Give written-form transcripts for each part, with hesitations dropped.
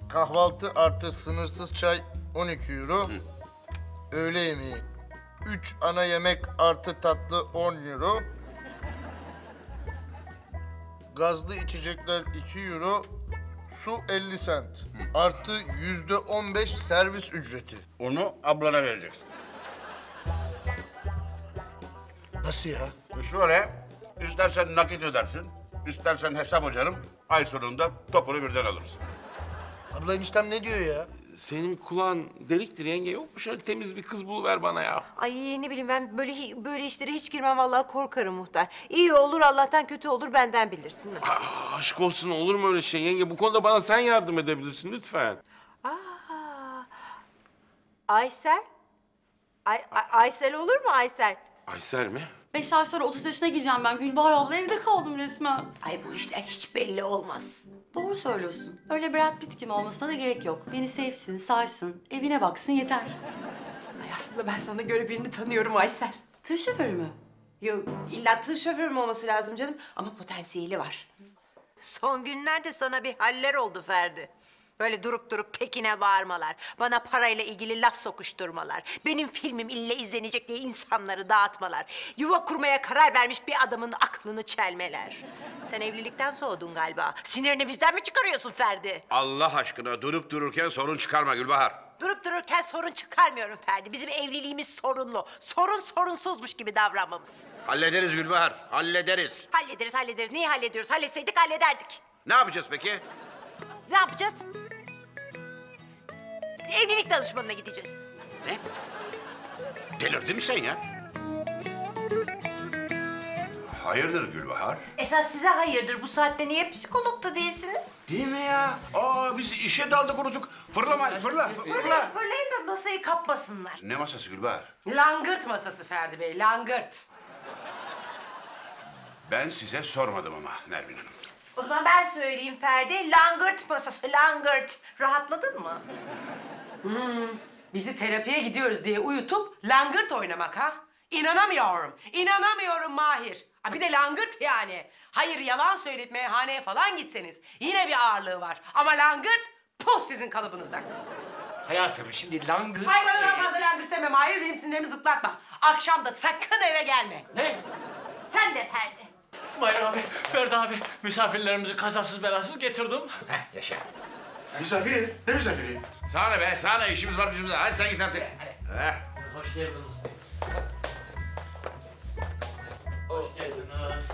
Kahvaltı artı sınırsız çay 12 euro. Öğle yemeği 3 ana yemek artı tatlı 10 euro. Gazlı içecekler 2 euro. Su 50 sent. Artı %15 servis ücreti. Onu ablana vereceksin. Nasıl ya? Şöyle, istersen nakit ödersin, istersen hesap hocam. Ay sonunda topunu birden alırız. Abla eniştem ne diyor ya? Senin kulağın deliktir yenge. Yok mu şöyle temiz bir kız buluver bana ya? Ay ne bileyim ben böyle işlere hiç girmem vallahi korkarım muhtar. İyi olur Allah'tan kötü olur benden bilirsin. Aşk olsun olur mu öyle şey yenge? Bu konuda bana sen yardım edebilirsin lütfen. Aysel? Aysel olur mu Aysel? Aysel mi? 5 ay sonra 30 yaşına gireceğim ben. Gülbahar abla evde kaldım resmen. Ay bu işler hiç belli olmaz. Doğru söylüyorsun. Öyle Brad Pitt gibi olmasına da gerek yok. Beni sevsin, saysın, evine baksın yeter. Ay aslında ben sana göre birini tanıyorum Aysel. Tır şoförü mü? Yok illa tır şoförü mü olması lazım canım ama potansiyeli var. Son günlerde sana bir haller oldu Ferdi. Böyle durup durup tekine bağırmalar, bana parayla ilgili laf sokuşturmalar, benim filmim ille izlenecek diye insanları dağıtmalar, yuva kurmaya karar vermiş bir adamın aklını çelmeler. Sen evlilikten soğudun galiba. Sinirini bizden mi çıkarıyorsun Ferdi? Allah aşkına durup dururken sorun çıkarma Gülbahar. Durup dururken sorun çıkarmıyorum Ferdi. Bizim evliliğimiz sorunlu. Sorunsuzmuş gibi davranmamız. Hallederiz Gülbahar, hallederiz. Hallederiz. Neyi hallediyoruz? Halletseydik hallederdik. Ne yapacağız peki? Ne yapacağız? Evlilik danışmanına gideceğiz. Ne? Delirdin mi sen ya? Hayırdır Gülbahar? Esas size hayırdır. Bu saatte niye psikologda değilsiniz? Değil mi ya? Biz işe daldık unuttuk. Fırla. Fırlayın da masayı kapmasınlar. Ne masası Gülbahar? Langırt masası Ferdi Bey, langırt. Ben size sormadım ama Nermin Hanım. O zaman ben söyleyeyim Ferdi. Langırt masası, langırt. Rahatladın mı? Bizi terapiye gidiyoruz diye uyutup langırt oynamak ha? İnanamıyorum Mahir. Ha bir de langırt yani. Hayır yalan söyleyip meyhaneye falan gitseniz yine bir ağırlığı var. Ama langırt puh sizin kalıbınızdan. Hayatım şimdi langırt... Hayır bana daha fazla langırt deme Mahir. Benim sinirlerimi zıplatma. Akşam da sakın eve gelme. Ne? Sen de Ferdi. Mahir abi, Ferdi abi misafirlerimizi kazasız belasız getirdim. Yaşa. Misafiri? Ne misafiri? Sana ne be? Sana ne? İşimiz var gücümüz var. Hadi sen git artık. Hoş geldiniz. Hoş geldiniz.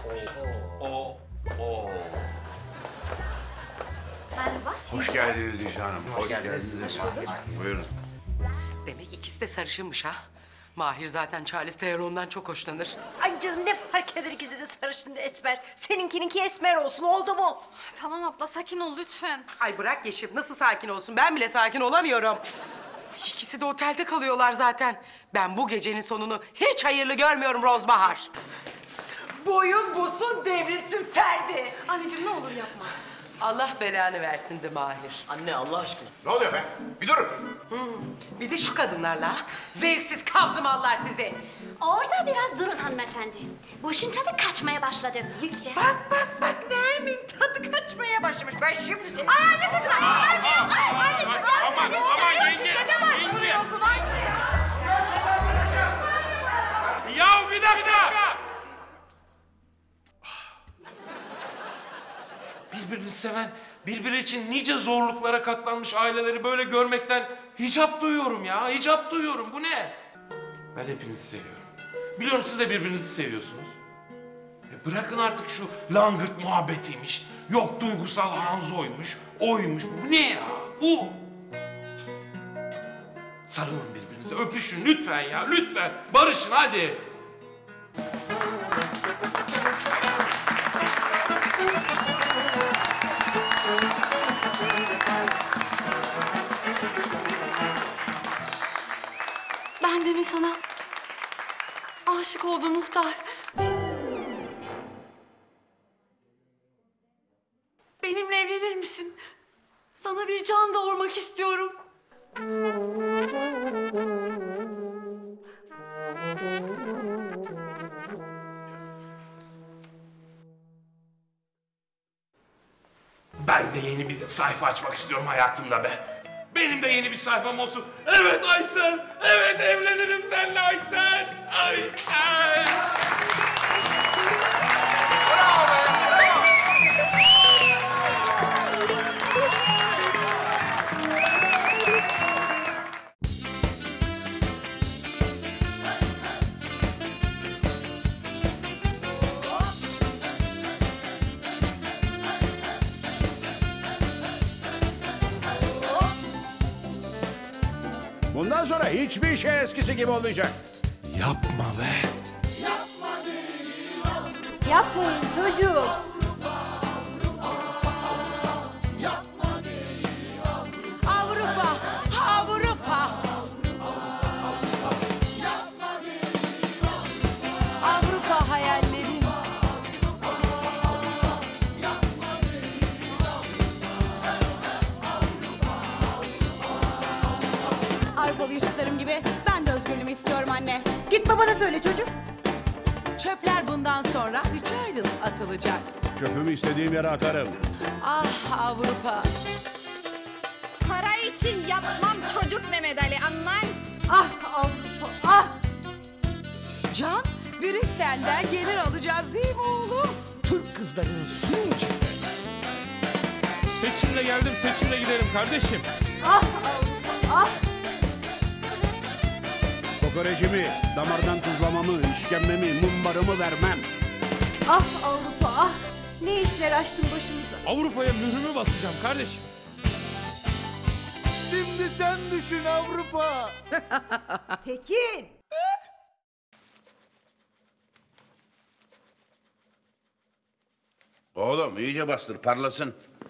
Merhaba. Hoş geldiniz Dicle Hanım. Hoş geldiniz. Buyurun. Demek ikisi de sarışınmış ha. Mahir zaten Charles Theron'dan çok hoşlanır. Ay canım ne fark eder ikisi de sarışın esmer. Seninkininki esmer olsun oldu mu? Tamam abla sakin ol lütfen. Ay bırak Yeşim, nasıl sakin olsun? Ben bile sakin olamıyorum. Ay, İkisi de otelde kalıyorlar zaten. Ben bu gecenin sonunu hiç hayırlı görmüyorum Rozbahar. Boyun busun devrilsin Ferdi. Anneciğim ne olur yapma. Allah belanı versin de Mahir. Anne Allah aşkına. Ne oluyor be? Bir durun. Bir de şu kadınlarla. Zevksiz kabzımallar sizi. Orada biraz durun hanımefendi. Bu işin tadı kaçmaya başladı. Bak Nermin tadı kaçmaya başlamış. Ben şimdi seni... Ay anne sakın! Ay anneciğim! Aman yenge! Ya bir dakika! Birbirini seven, birbiri için nice zorluklara katlanmış aileleri böyle görmekten hicap duyuyorum ya, hicap duyuyorum. Bu ne? Ben hepinizi seviyorum. Biliyorum siz de birbirinizi seviyorsunuz. Bırakın artık şu langırt muhabbetiymiş, yok duygusal Hanzo'ymuş, oymuş. Bu ne ya? Bu! Sarılın birbirinize, öpüşün lütfen ya, lütfen. Barışın hadi. Ben de mi sana aşık oldum muhtar? Benimle evlenir misin? Sana bir can doğurmak istiyorum. Ben Ben de yeni bir sayfa açmak istiyorum hayatımda be. Benim de yeni bir sayfam olsun. Evet Aysel, evet evlenirim seninle Aysel. Aysel. Bundan sonra hiçbir şey eskisi gibi olmayacak. Yapma be. Yapmayın çocuğum. Avrupa, Avrupa. Avrupa hayallerin. Avrupalı yaşıtlarım gibi ben de özgürlüğümü istiyorum anne. Git babana söyle çocuğum. Çöpler bundan sonra 3'e ayrılıp atılacak. Çöpümü istediğim yere atarım. Ah Avrupa. Para için yapmam çocuk Mehmet Ali aman. Ah Avrupa, ah! Can, Brüksel'den gelir alacağız değil mi oğlum? Türk kızlarının suyunu içinde. Seçimle geldim, seçimle giderim kardeşim. Ah Avrupa, ah! Kokorecimi, damardan tuzlamamı, işkembemi, mumbarımı vermem. Ah Avrupa, ah! Ne işler açtın başımıza. Avrupa'ya mührümü basacağım kardeşim. Şimdi sen düşün Avrupa. Tekin! Oğlum iyice bastır, parlasın.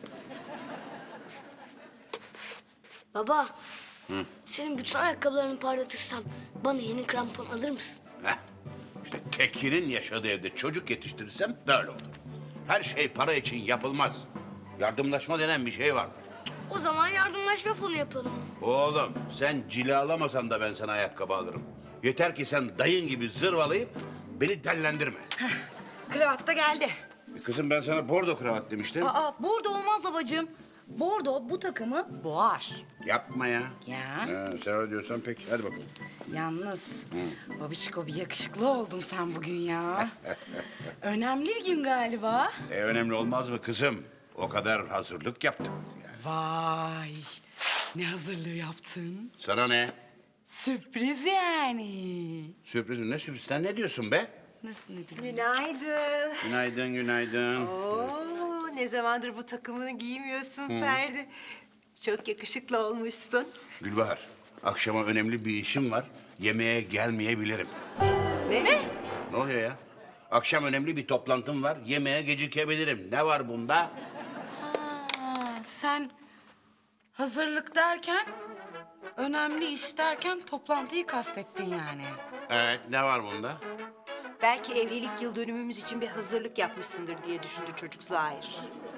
Baba, senin bütün ayakkabılarını parlatırsam bana yeni krampon alır mısın? Heh. İşte Tekin'in yaşadığı evde çocuk yetiştirirsem böyle olur. Her şey para için yapılmaz. Yardımlaşma denen bir şey vardır. O zaman yardımlaşma fonu yapalım. Oğlum sen cilalamasan da ben sana ayakkabı alırım. Yeter ki sen dayın gibi zırvalayıp beni dellendirme. Kravat da geldi. Kızım ben sana bordo kravat demiştim. Aa bordo olmaz babacığım. Bordo bu takımı boğar. Yapma ya. Ya. Ha, sen öyle diyorsan peki hadi bakalım. Yalnız babişko bir yakışıklı oldun sen bugün ya. Önemli bir gün galiba. Önemli olmaz mı kızım? O kadar hazırlık yaptım. Vay, ne hazırlığı yaptın? Sana ne? Sürpriz yani. Sürpriz mi? Ne sürpriz? Sen ne diyorsun be? Nasıl ne diyeyim? Günaydın. Günaydın, günaydın. Oo, ne zamandır bu takımını giymiyorsun Ferdi. Çok yakışıklı olmuşsun. Gülbahar, akşama önemli bir işim var. Yemeğe gelmeyebilirim. Ne? Ne oluyor ya? Akşam önemli bir toplantım var. Yemeğe gecikebilirim. Ne var bunda? Ha, sen hazırlık derken, önemli iş derken toplantıyı kastettin yani. Evet, ne var bunda? Belki evlilik yıl dönümümüz için bir hazırlık yapmışsındır diye düşündü çocuk Zahir.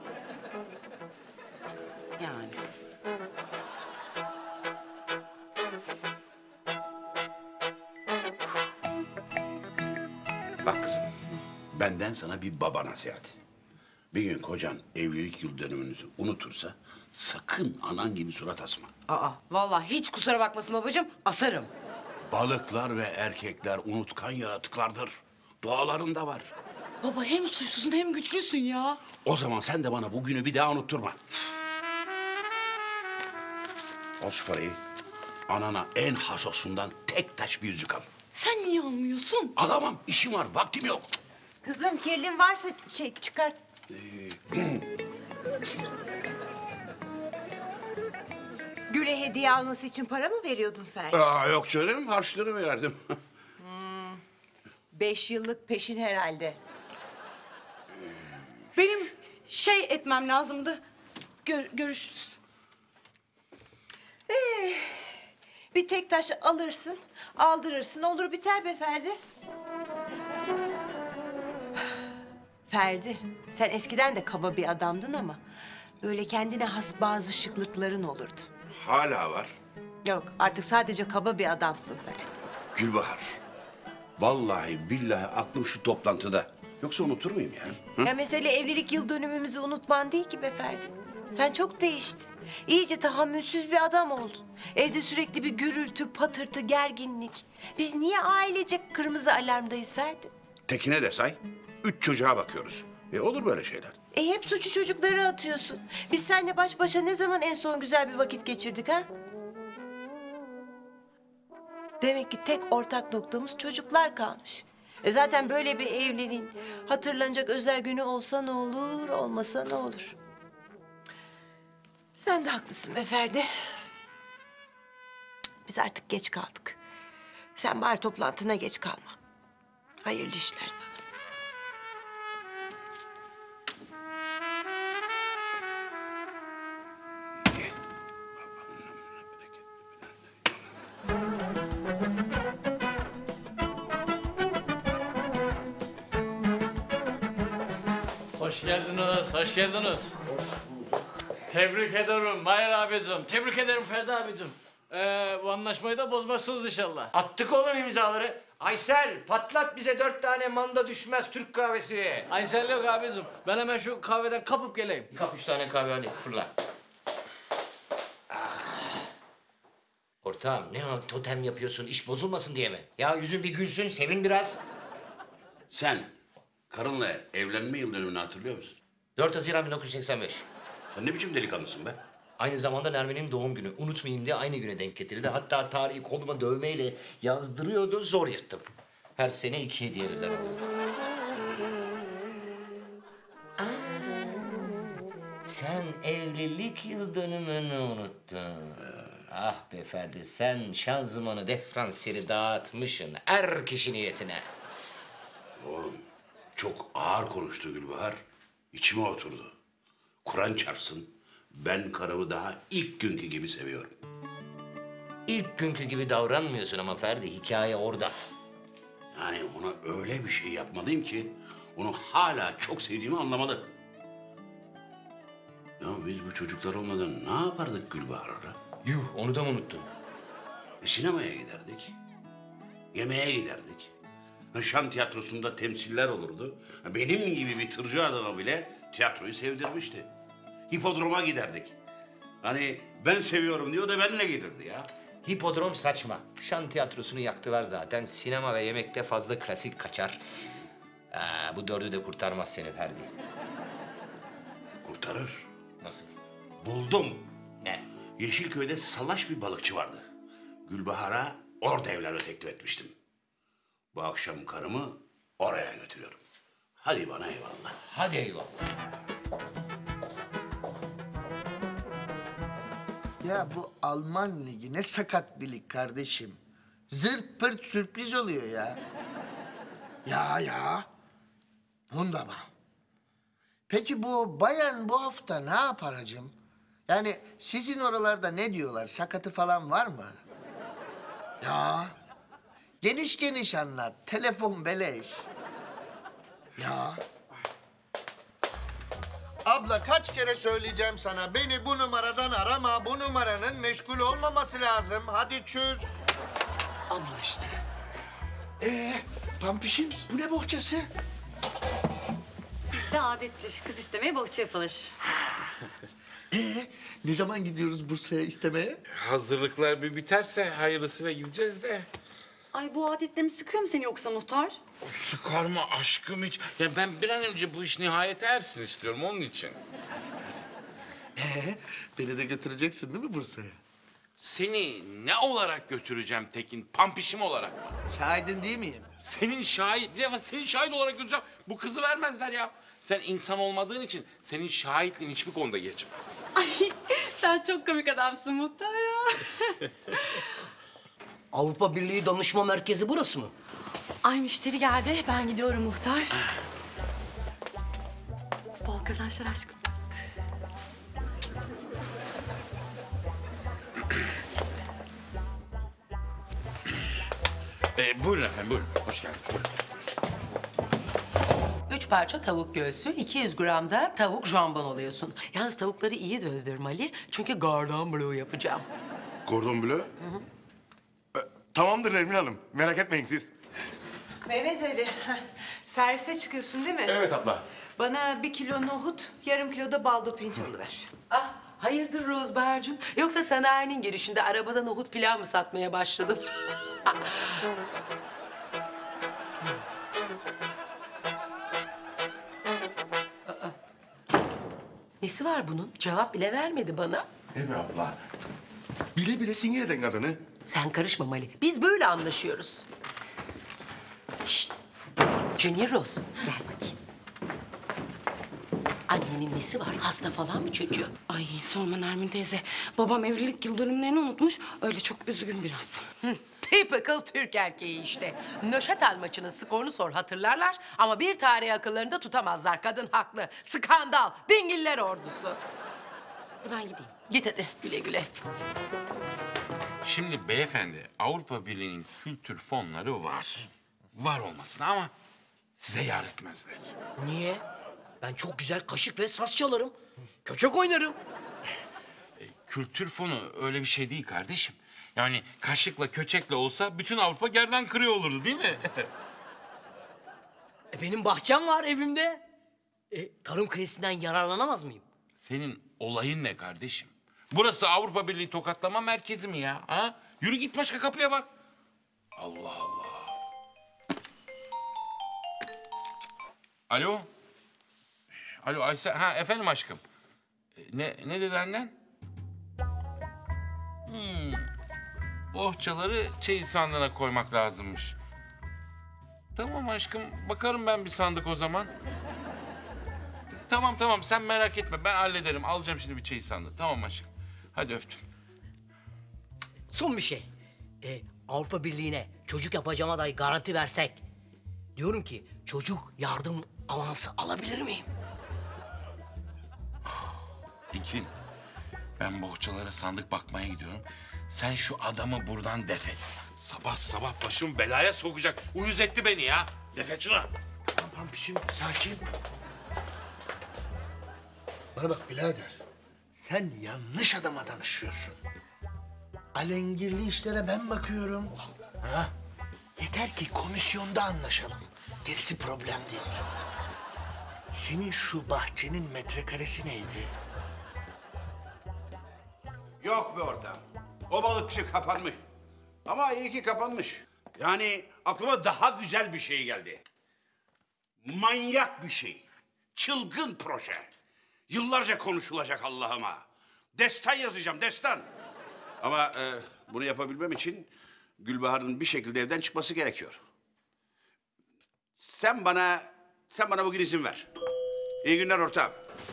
Yani. Bak kızım, benden sana bir baba nasihati. Bir gün kocan evlilik yıl dönümünüzü unutursa sakın anan gibi surat asma. Aa, vallahi hiç kusura bakmasın babacığım, asarım. Balıklar ve erkekler unutkan yaratıklardır. Doğalarında var. Baba hem suçlusun hem güçlüsün ya. O zaman sen de bana bugünü bir daha unutturma. Al şu parayı. Anana en hasosundan tek taş bir yüzük al. Sen niye almıyorsun? Alamam, işim var, vaktim yok. Kızım kirlin varsa çıkart. Gül'e hediye alması için para mı veriyordun Ferdi? Yok canım, harçları verdim. 5 yıllık peşin herhalde. Benim şey etmem lazımdı. Görüşürüz. Bir tek taş alırsın, aldırırsın, olur biter be Ferdi. Ferdi, sen eskiden de kaba bir adamdın ama böyle kendine has bazı şıklıkların olurdu. Hala var. Yok, artık sadece kaba bir adamsın Ferdi. Gülbahar, vallahi billahi aklım şu toplantıda. Yoksa unutur muyum yani? Ya mesele evlilik yıl dönümümüzü unutman değil ki be Ferdi. Sen çok değiştin. İyice tahammülsüz bir adam oldun. Evde sürekli bir gürültü, patırtı, gerginlik. Biz niye ailecek kırmızı alarmdayız Ferdi? Tekine de say. 3 çocuğa bakıyoruz. Olur böyle şeyler. Hep suçu çocuklara atıyorsun. Biz seninle baş başa ne zaman en son güzel bir vakit geçirdik ha? Demek ki tek ortak noktamız çocuklar kalmış. Zaten böyle bir evliliğin hatırlanacak özel günü olsa ne olur, olmasa ne olur? Sen de haklısın be Ferdi. Biz artık geç kaldık. Sen bari toplantına geç kalma. Hayırlı işler sana. Hoş geldiniz, hoş geldiniz. Tebrik ederim Mahir abicim, tebrik ederim Ferdi abicim. Bu anlaşmayı da bozmazsınız inşallah. Attık oğlum imzaları. Aysel patlat bize 4 tane manda düşmez Türk kahvesi. Aysel yok abicim, ben hemen şu kahveden kapıp geleyim. Kap 3 tane kahve hadi fırla. Ortağım ne o totem yapıyorsun iş bozulmasın diye mi? Ya yüzün bir gülsün sevin biraz. Sen karınla evlenme yıl dönümünü hatırlıyor musun? 4 Haziran 1985. Sen ne biçim delikanlısın be? Aynı zamanda Nermin'in doğum günü. Unutmayayım diye aynı güne denk getirdi. Hatta tarihi koluma dövmeyle yazdırıyordu, zor yırttım. Her sene 2 hediye verirler. Sen evlilik yıl dönümünü unuttun. Ah be Ferdi, sen şanzımanı diferansiyeli dağıtmışsın er kişi niyetine. Oğlum çok ağır konuştu Gülbahar. İçime oturdu. Kur'an çarpsın. Ben karımı daha ilk günkü gibi seviyorum. İlk günkü gibi davranmıyorsun ama Ferdi, hikaye orada. Yani ona öyle bir şey yapmalıyım ki onu hala çok sevdiğimi anlamalı. Ya biz bu çocuklar olmadan ne yapardık Gülbahar'la? Yuh, onu da mı unuttun? Sinemaya giderdik. Yemeğe giderdik. Şan tiyatrosunda temsiller olurdu. Benim gibi bir tırcı adama bile tiyatroyu sevdirmişti. Hipodroma giderdik. Hani ben seviyorum diyor da benimle gelirdi ya. Hipodrom saçma. Şan tiyatrosunu yaktılar zaten. Sinema ve yemekte fazla klasik kaçar. Bu 4'ü de kurtarmaz seni Ferdi. Kurtarır. Nasıl? Buldum. Ne? Yeşilköy'de salaş bir balıkçı vardı. Gülbahar'a orada evlenme teklif etmiştim. Bu akşam karımı oraya götürüyorum. Hadi bana eyvallah. Hadi eyvallah. Ya bu Alman ligi ne sakat bir lig kardeşim. Zırt pırt sürpriz oluyor ya. Ya. Wunderbar. Peki bu Bayern bu hafta ne yapar hacım? Yani sizin oralarda ne diyorlar? Sakatı falan var mı? Ya. Geniş geniş anlat. Telefon beleş. Ya. Abla kaç kere söyleyeceğim sana. Beni bu numaradan arama. Bu numaranın meşgul olmaması lazım. Hadi çöz. Abla işte. Pampişim bu ne bohçası? Bizde adettir. Kız istemeye bohça yapılır. Ne zaman gidiyoruz Bursa'ya istemeye? Hazırlıklar bir biterse hayırlısıyla gideceğiz de. Ay bu adetlerimi sıkıyor mu seni yoksa muhtar? Sıkar mı aşkım hiç? Ya ben bir an önce bu iş nihayete ersin istiyorum onun için. Beni de götüreceksin değil mi Bursa'ya? Seni ne olarak götüreceğim Tekin? Pampişim olarak mı? Şahidin değil miyim? Senin şahit, bir defa senin şahit olarak götüreceğim. Bu kızı vermezler ya. Sen insan olmadığın için senin şahitliğin hiçbir konuda geçmez. Ay sen çok komik adamsın muhtar ya. Avrupa Birliği Danışma Merkezi burası mı? Ay müşteri geldi. Ben gidiyorum muhtar. Bol kazançlar aşkım. Buyurun efendim, buyurun. Hoş geldiniz, buyurun. 3 parça tavuk göğsü, 200 gram da tavuk jambon alıyorsun. Yalnız tavukları iyi dövdürmeli çünkü gordon bleu yapacağım. Gordon Bleu? Tamamdır Nermin Hanım. Merak etmeyin siz. Mehmet Ali, servise çıkıyorsun değil mi? Evet abla. Bana 1 kilo nohut, yarım kilo da baldo pirinç alıver. Ah, hayırdır Rozbahar'cığım? Yoksa sanayinin girişinde arabada nohut pilav mı satmaya başladın? Aa, nesi var bunun? Cevap bile vermedi bana. Ebe abla. Bile bile sinir eden kadını. Sen karışma Mali. Biz böyle anlaşıyoruz. Şşt! Junior Rose, ver bakayım. Annenin nesi var? Hasta falan mı çocuğu? Ay sorma Nermin teyze. Babam evlilik yıl dönümlerini unutmuş. Öyle çok üzgün biraz. Typical Türk erkeği işte. Nöşetel maçının skorunu sor hatırlarlar ama bir tarih akıllarında tutamazlar. Kadın haklı. Skandal. Dingiller ordusu. Ben gideyim. Git hadi güle güle. Şimdi beyefendi, Avrupa Birliği'nin kültür fonları var. Var olmasına ama size yar etmezler. Niye? Ben çok güzel kaşık ve saz çalarım. Köçek oynarım. Kültür fonu öyle bir şey değil kardeşim. Yani kaşıkla köçekle olsa bütün Avrupa gerdan kırıyor olurdu değil mi? Benim bahçem var evimde. Tarım kredisinden yararlanamaz mıyım? Senin olayın ne kardeşim? Burası Avrupa Birliği tokatlama merkezi mi ya? Ha? Yürü git başka kapıya bak. Allah Allah. Alo? Alo Aysel, ha efendim aşkım. Ne dedi annen? Bohçaları çeyiz sandığına koymak lazımmış. Tamam aşkım, bakarım ben bir sandık o zaman. Tamam sen merak etme, ben hallederim. Alacağım şimdi bir çeyiz sandığı. Tamam aşkım. Hadi öptüm. Son bir şey. Avrupa Birliği'ne çocuk yapacağıma dair garanti versek. Diyorum ki çocuk yardım avansı alabilir miyim? İlkin, ben bohçalara sandık bakmaya gidiyorum. Sen şu adamı buradan def et. Sabah başım belaya sokacak. Uyuz etti beni ya. Def et şunu. Tamam şimdi sakin. Bana bak birader. Sen yanlış adama danışıyorsun. Alengirli işlere ben bakıyorum. Ha? Yeter ki komisyonda anlaşalım. Gerisi problem değil. Senin şu bahçenin metrekaresi neydi? Yok be ortağım. O balıkçı kapanmış. Ama iyi ki kapanmış. Yani aklıma daha güzel bir şey geldi. Manyak bir şey. Çılgın proje. Yıllarca konuşulacak Allah'ıma. Destan yazacağım, destan. Ama bunu yapabilmem için Gülbahar'ın bir şekilde evden çıkması gerekiyor. Sen bana bugün izin ver. İyi günler ortağım.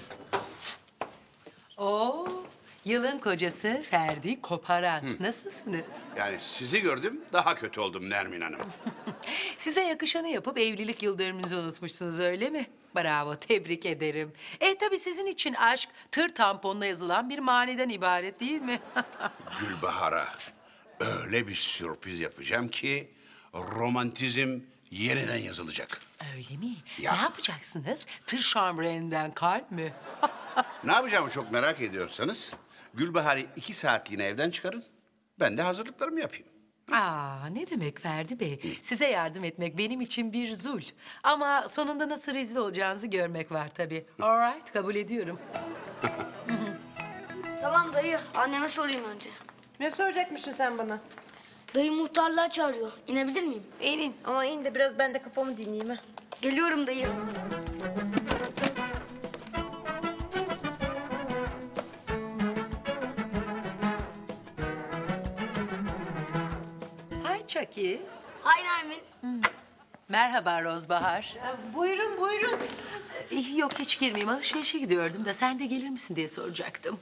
Oo, yılın kocası Ferdi Koparan. Nasılsınız? Yani sizi gördüm, daha kötü oldum Nermin Hanım. Size yakışanı yapıp evlilik yıl dönümünüzü unutmuşsunuz öyle mi? Bravo, tebrik ederim. Tabii sizin için aşk tır tamponuna yazılan bir maniden ibaret değil mi? Gülbahar'a öyle bir sürpriz yapacağım ki romantizm yeniden yazılacak. Öyle mi? Ya. Ne yapacaksınız? Tır şambreninden kalp mi? Ne yapacağımı çok merak ediyorsanız Gülbahar'ı 2 saatliğine evden çıkarın. Ben de hazırlıklarımı yapayım. Aa, ne demek Ferdi Bey? Size yardım etmek benim için bir zul. Ama sonunda nasıl rezil olacağınızı görmek var tabii. All right, kabul ediyorum. Tamam dayı, anneme sorayım önce. Ne soracakmışsın sen bana? Dayı muhtarlığa çağırıyor. İnebilir miyim? İn ama in de biraz ben de kafamı dinleyeyim ha. Geliyorum dayı. Hi Chucky. Hay Nermin. Merhaba Rozbahar. Buyurun. Yok hiç girmeyeyim. Alışverişe gidiyordum da sen de gelir misin diye soracaktım.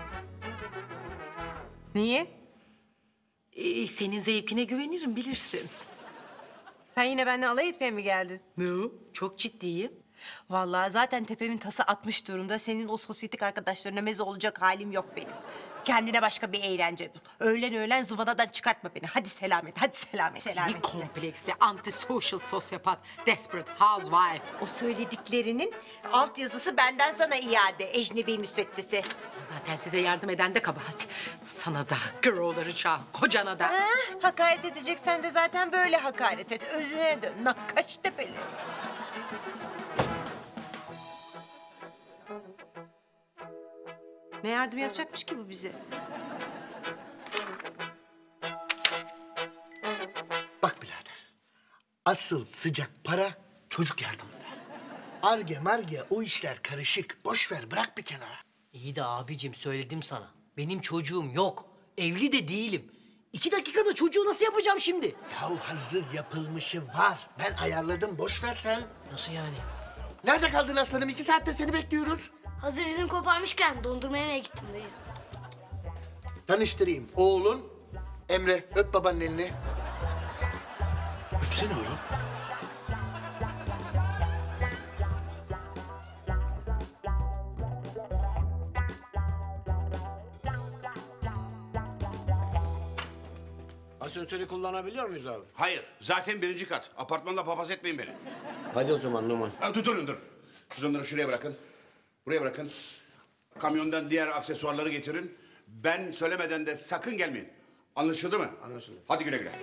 Niye? Senin zevkine güvenirim bilirsin. Sen yine benimle alay etmeye mi geldin? No, çok ciddiyim. Vallahi zaten tepemin tası atmış durumda. Senin o sosyetik arkadaşlarına meze olacak halim yok benim. Kendine başka bir eğlence bul. Öğlen zıvanadan çıkartma beni. Hadi selamet. Seni kompleksli, antisocial sosyopat, desperate housewife. O söylediklerinin altyazısı benden sana iade. Ecnebi müsveddesi. Zaten size yardım eden de kabahat. Sana da, girl'ları çağ, kocana da. Hakaret edeceksen de zaten böyle hakaret et. Özüne dön. Nakkaş tepeli. Ne yardım yapacakmış ki bu bize? Bak birader, asıl sıcak para çocuk yardımında. Arge marge o işler karışık. Boş ver, bırak bir kenara. İyi de abicim söyledim sana. Benim çocuğum yok. Evli de değilim. 2 dakikada çocuğu nasıl yapacağım şimdi? Yahu hazır yapılmışı var. Ben ayarladım, boş ver sen. Nasıl yani? Nerede kaldın aslanım? 2 saattir seni bekliyoruz. Hazır izin koparmışken dondurma yemeye gittim dayı. Tanıştırayım. Oğlun Emre. Öp babanın elini. Öpsene oğlum. Asansörü kullanabiliyor muyuz abi? Hayır, zaten 1. kat. Apartmanda papaz etmeyin beni. Hadi o zaman Numan. Tutun dur. Siz onları şuraya bırakın. Buraya bırakın. Kamyondan diğer aksesuarları getirin. Ben söylemeden de sakın gelmeyin. Anlaşıldı mı? Anlaşıldı. Hadi güle güle.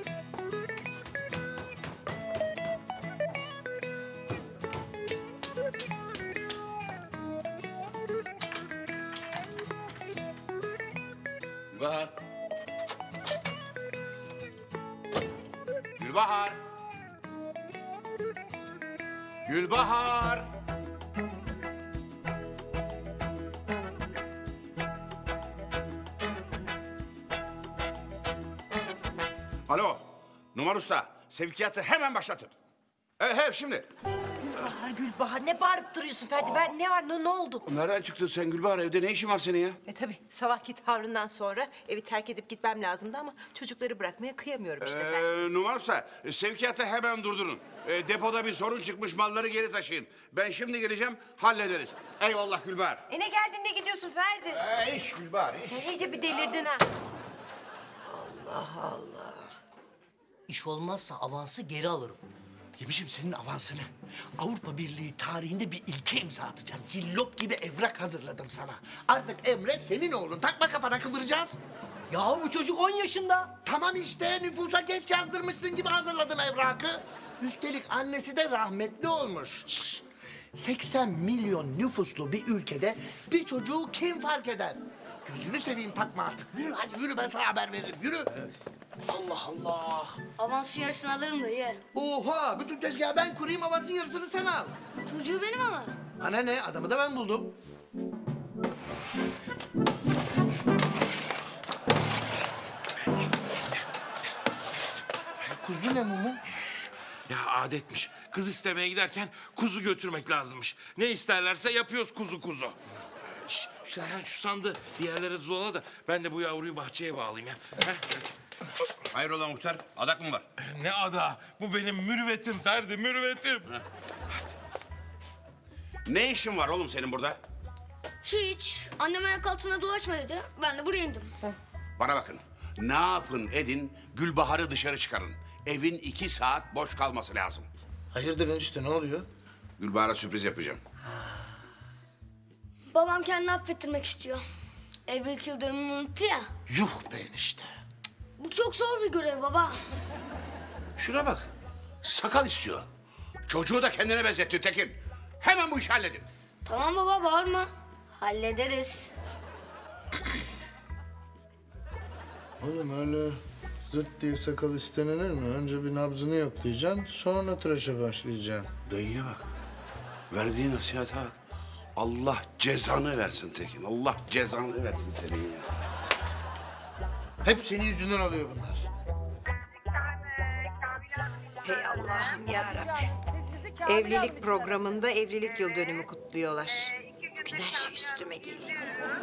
Gülbahar. Gülbahar. Gülbahar. Alo, Numan Usta. Sevkiyatı hemen başlatın. Evet, şimdi. Gülbahar ne bağırıp duruyorsun Ferdi? Ne var, ne oldu? Nereden çıktın sen Gülbahar? Evde ne işin var senin ya? Tabii sabahki tavrından sonra evi terk edip gitmem lazımdı ama çocukları bırakmaya kıyamıyorum işte Ferdi. Numan Usta, sevkiyatı hemen durdurun. Depoda bir sorun çıkmış, malları geri taşıyın. Ben şimdi geleceğim, hallederiz. Eyvallah Gülbahar. Ne geldin, ne gidiyorsun Ferdi? İş Gülbahar, iş. Sen iyice bir delirdin ha. Allah Allah. İş olmazsa avansı geri alırım. Yemişim senin avansını. Avrupa Birliği tarihinde bir ilke imza atacağız. Cillop gibi evrak hazırladım sana. Artık Emre senin oğlun. Takma kafana, kıvıracağız. Ya bu çocuk 10 yaşında. Tamam işte, nüfusa geç yazdırmışsın gibi hazırladım evrakı. Üstelik annesi de rahmetli olmuş. Şşş! 80 milyon nüfuslu bir ülkede bir çocuğu kim fark eder? Gözünü seveyim, takma artık. Yürü hadi yürü, ben sana haber veririm. Yürü. Allah Allah. Avansın yarısını alırım dayı. Oha! Bütün tezgahı ben kurayım, avansın yarısını sen al. Çocuğu benim ama. Ana ne? Adamı da ben buldum. Kuzu ne mumu? Ya adetmiş. Kız istemeye giderken kuzu götürmek lazımmış. Ne isterlerse yapıyoruz kuzu. Sen şu sandığı diğerlere zulala da ben de bu yavruyu bahçeye bağlayayım ya. Heh. Hayrola muhtar, adak mı var? Ne ada? Bu benim mürüvvetim Ferdi, mürüvvetim. Ne işin var oğlum senin burada? Hiç. Annem ayak altına dolaşma dedi. Ben de buraya indim. Bana bakın. Ne yapın edin, Gülbahar'ı dışarı çıkarın. Evin 2 saat boş kalması lazım. Hayırdır enişte, ne oluyor? Gülbahar'a sürpriz yapacağım. Babam kendini affettirmek istiyor. Evlilik yıl dönümünü unuttu ya. Yuh be enişte. Bu çok zor bir görev baba. Şuna bak. Sakal istiyor. Çocuğu da kendine benzetti Tekin. Hemen bu işi halledin. Tamam baba, bağırma. Hallederiz. Oğlum öyle zırt diye sakal istenilir mi? Önce bir nabzını yoklayacaksın, sonra tıraşa başlayacaksın. Dayıya bak. Verdiği nasihata bak. Allah cezanı versin Tekin. Allah cezanı versin senin ya. Hep senin yüzünden oluyor bunlar. Hey Allah'ım yarabbim. Evlilik programında evlilik yıl dönümü kutluyorlar. Bugün her şey üstüme geliyor.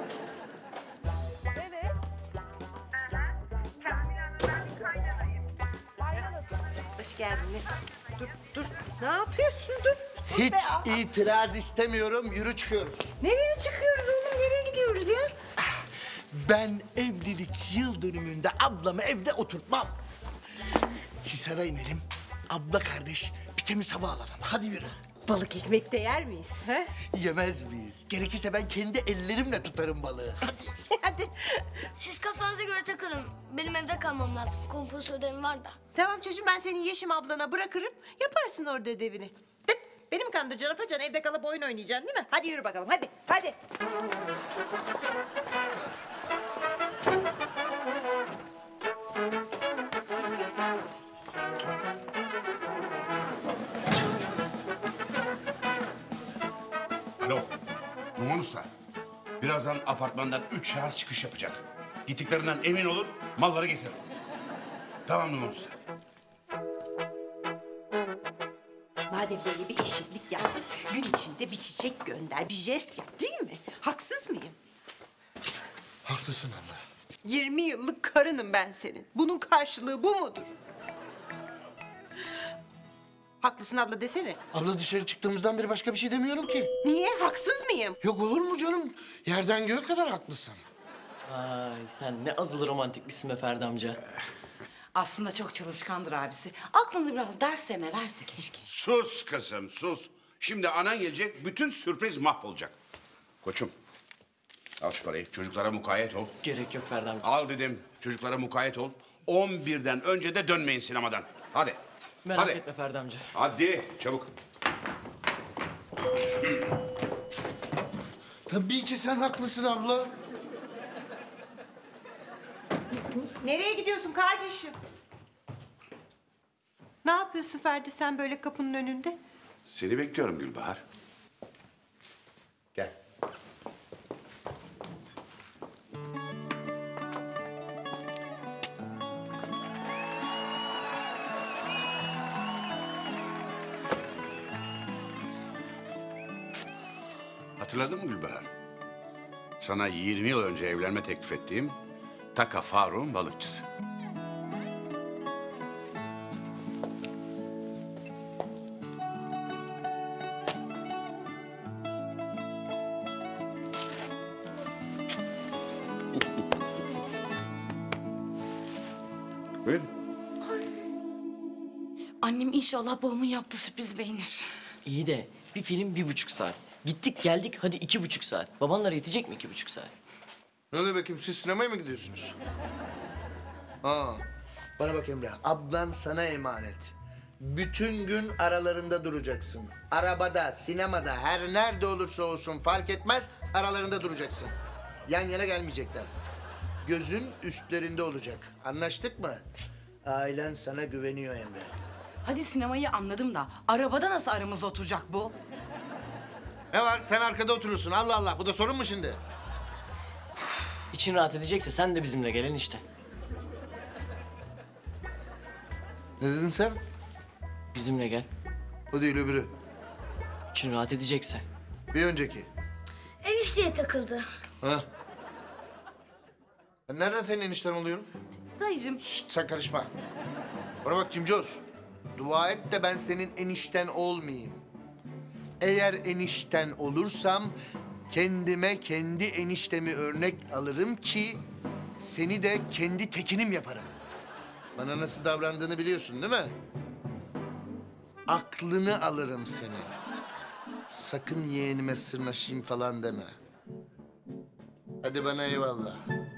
Hoş geldin. Dur. Ne yapıyorsun? Dur. Hiç itiraz istemiyorum, yürü çıkıyoruz. Nereye çıkıyoruz oğlum? Nereye gidiyoruz ya? Ben evlilik yıl dönümünde ablamı evde oturtmam. Hisar'a inelim, abla kardeş bir temiz hava alalım. Hadi yürü. Balık ekmek de yer miyiz? He? Yemez miyiz? Gerekirse ben kendi ellerimle tutarım balığı. Hadi. Siz kafanıza göre takılın. Benim evde kalmam lazım. Kompozisyon ödevim var da. Tamam çocuğum, ben seni Yeşim ablana bırakırım. Yaparsın orada ödevini. Beni mi kandıracaksın Afacan? Evde kalıp oyun oynayacaksın değil mi? Hadi yürü bakalım, hadi, hadi. Alo, Numan Usta. Birazdan apartmandan 3 şahıs çıkış yapacak. Gittiklerinden emin olun, malları getirin. Tamam Numan Usta. Madem böyle bir eşitlik yaptın, gün içinde bir çiçek gönder, bir jest yap değil mi? Haksız mıyım? Haklısın abla. 20 yıllık karınım ben senin. Bunun karşılığı bu mudur? Haklısın abla desene. Abla dışarı çıktığımızdan beri başka bir şey demiyorum ki. Niye? Haksız mıyım? Yok olur mu canım? Yerden göğe kadar haklısın. Ay sen ne azılı romantik bir be Ferdi amca. Aslında çok çalışkandır abisi. Aklını biraz derslerine verse keşke. Sus kızım, sus. Şimdi anan gelecek, bütün sürpriz mahvolacak. Koçum, al şu parayı. Çocuklara mukayyet ol. Gerek yok Ferdi amca. Al dedim, çocuklara mukayyet ol. 11'den önce de dönmeyin sinemadan. Hadi. Merak hadi. etme Ferdi amca. Hadi, çabuk. Tabii ki sen haklısın abla. Nereye gidiyorsun kardeşim? Ne yapıyorsun Ferdi sen böyle kapının önünde? Seni bekliyorum Gülbahar. Gel. Hatırladın mı Gülbahar? Sana 20 yıl önce evlenme teklif ettiğim Taka Faruk'un balıkçısı. Buyurun. Annem inşallah babamın yaptığı sürpriz beğenir. İyi de bir film 1,5 saat. Gittik geldik hadi 2,5 saat. Babanlara yetecek mi 2,5 saat? Ne oluyor bakayım, siz sinemaya mı gidiyorsunuz? Ha, bana bak Emre, ablan sana emanet. Bütün gün aralarında duracaksın. Arabada, sinemada, her nerede olursa olsun fark etmez, aralarında duracaksın. Yan yana gelmeyecekler. Gözün üstlerinde olacak. Anlaştık mı? Ailen sana güveniyor Emre. Hadi sinemayı anladım da arabada nasıl aramızda oturacak bu? Ne var? Sen arkada oturursun. Allah Allah, bu da sorun mu şimdi? İçin rahat edecekse sen de bizimle gelen işte. Ne dedin sen? Bizimle gel. O değil, öbürü. İçin rahat edecekse. Bir önceki. Enişteye takıldı. Ha? Ben nereden senin enişten oluyorum? Dayıcığım. Şşt, sen karışma. Bana bak Cimcoz. Dua et de ben senin enişten olmayayım. Eğer enişten olursam kendime kendi eniştemi örnek alırım ki seni de kendi tekinim yaparım. Bana nasıl davrandığını biliyorsun değil mi? Aklını alırım senin. Sakın yeğenime sırnaşayım falan deme. Hadi bana eyvallah.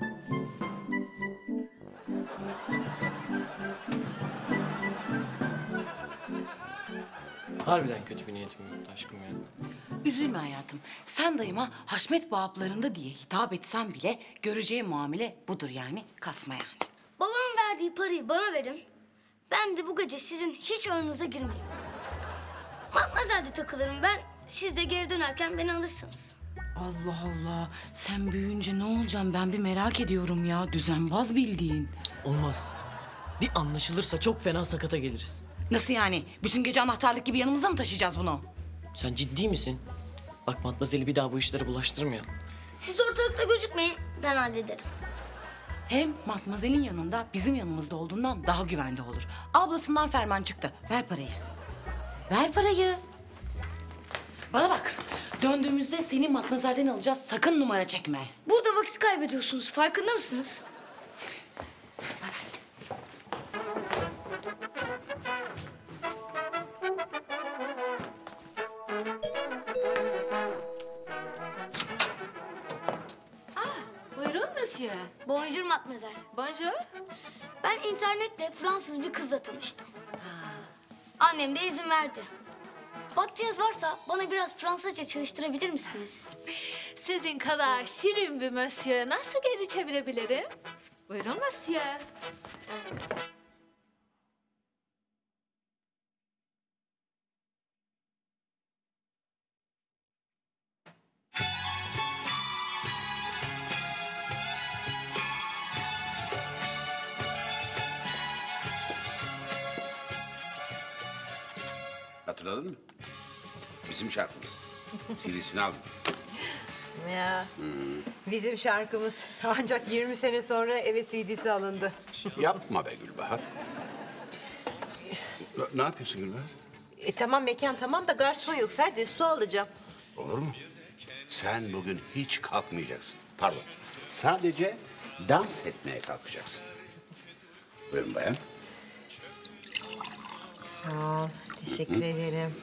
Harbiden kötü bir niyetim yoktu aşkım ya. Üzülme hayatım. Sen dayıma Haşmet Bağaplarında diye hitap etsen bile göreceği muamele budur yani. Kasma yani. Babamın verdiği parayı bana verin. Ben de bu gece sizin hiç aranıza girmeyeyim. Matmazel'de takılırım ben. Siz de geri dönerken beni alırsınız. Allah Allah. Sen büyüyünce ne olacaksın ben bir merak ediyorum ya. Düzenbaz bildiğin. Olmaz. Bir anlaşılırsa çok fena sakata geliriz. Nasıl yani? Bütün gece anahtarlık gibi yanımızda mı taşıyacağız bunu? Sen ciddi misin? Bak Matmazel'i bir daha bu işlere bulaştırmıyor. Siz ortalıkta gözükmeyin. Ben hallederim. Hem Matmazel'in yanında bizim yanımızda olduğundan daha güvende olur. Ablasından ferman çıktı. Ver parayı. Ver parayı. Bana bak. Döndüğümüzde seni Matmazel'den alacağız. Sakın numara çekme. Burada vakit kaybediyorsunuz. Farkında mısınız? Buyurun monsieur. Bonjour mademoiselle. Bonjour. Ben internetle Fransız bir kızla tanıştım. Annem de izin verdi. Vaktiniz varsa bana biraz Fransızca çalıştırabilir misiniz? Sizin kadar şirin bir monsieur nasıl geri çevirebilirim? Buyurun monsieur. Hatırladın mı? Bizim şarkımız. CD'sini aldım. Ya bizim şarkımız ancak 20 sene sonra eve CD'si alındı. Yapma be Gülbahar. Ne yapıyorsun Gülbahar? Tamam mekan tamam da garson yok Ferdi, su alacağım. Olur mu? Sen bugün hiç kalkmayacaksın. Pardon. Sadece dans etmeye kalkacaksın. Buyurun bayan. Sağ ol, teşekkür ederim.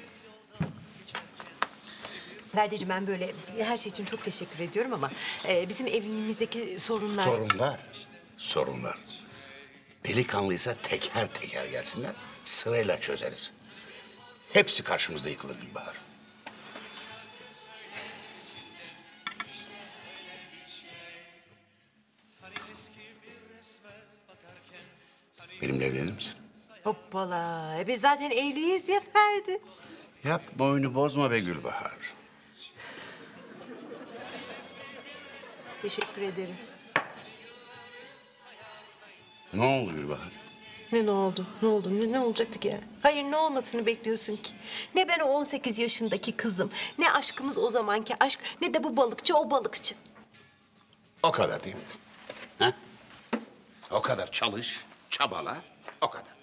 Ferdi'ciğim ben böyle her şey için çok teşekkür ediyorum ama bizim evliliğimizdeki sorunlar... Sorunlar. Delikanlıysa teker teker gelsinler, sırayla çözeriz. Hepsi karşımızda yıkılır Gülbahar. Benimle evlenir misin? Hoppala, biz zaten evliyiz ya Ferdi. Yapma, oyunu bozma be Gülbahar. Teşekkür ederim. Ne oldu Gülbahar? Ne oldu? Ne oldu? Ne olacaktı ki ya? Hayır ne olmasını bekliyorsun ki? Ne ben o 18 yaşındaki kızım, ne aşkımız o zamanki aşk, ne de bu balıkçı o balıkçı. O kadar değil mi? Ha? O kadar çalış, çabala, o kadar.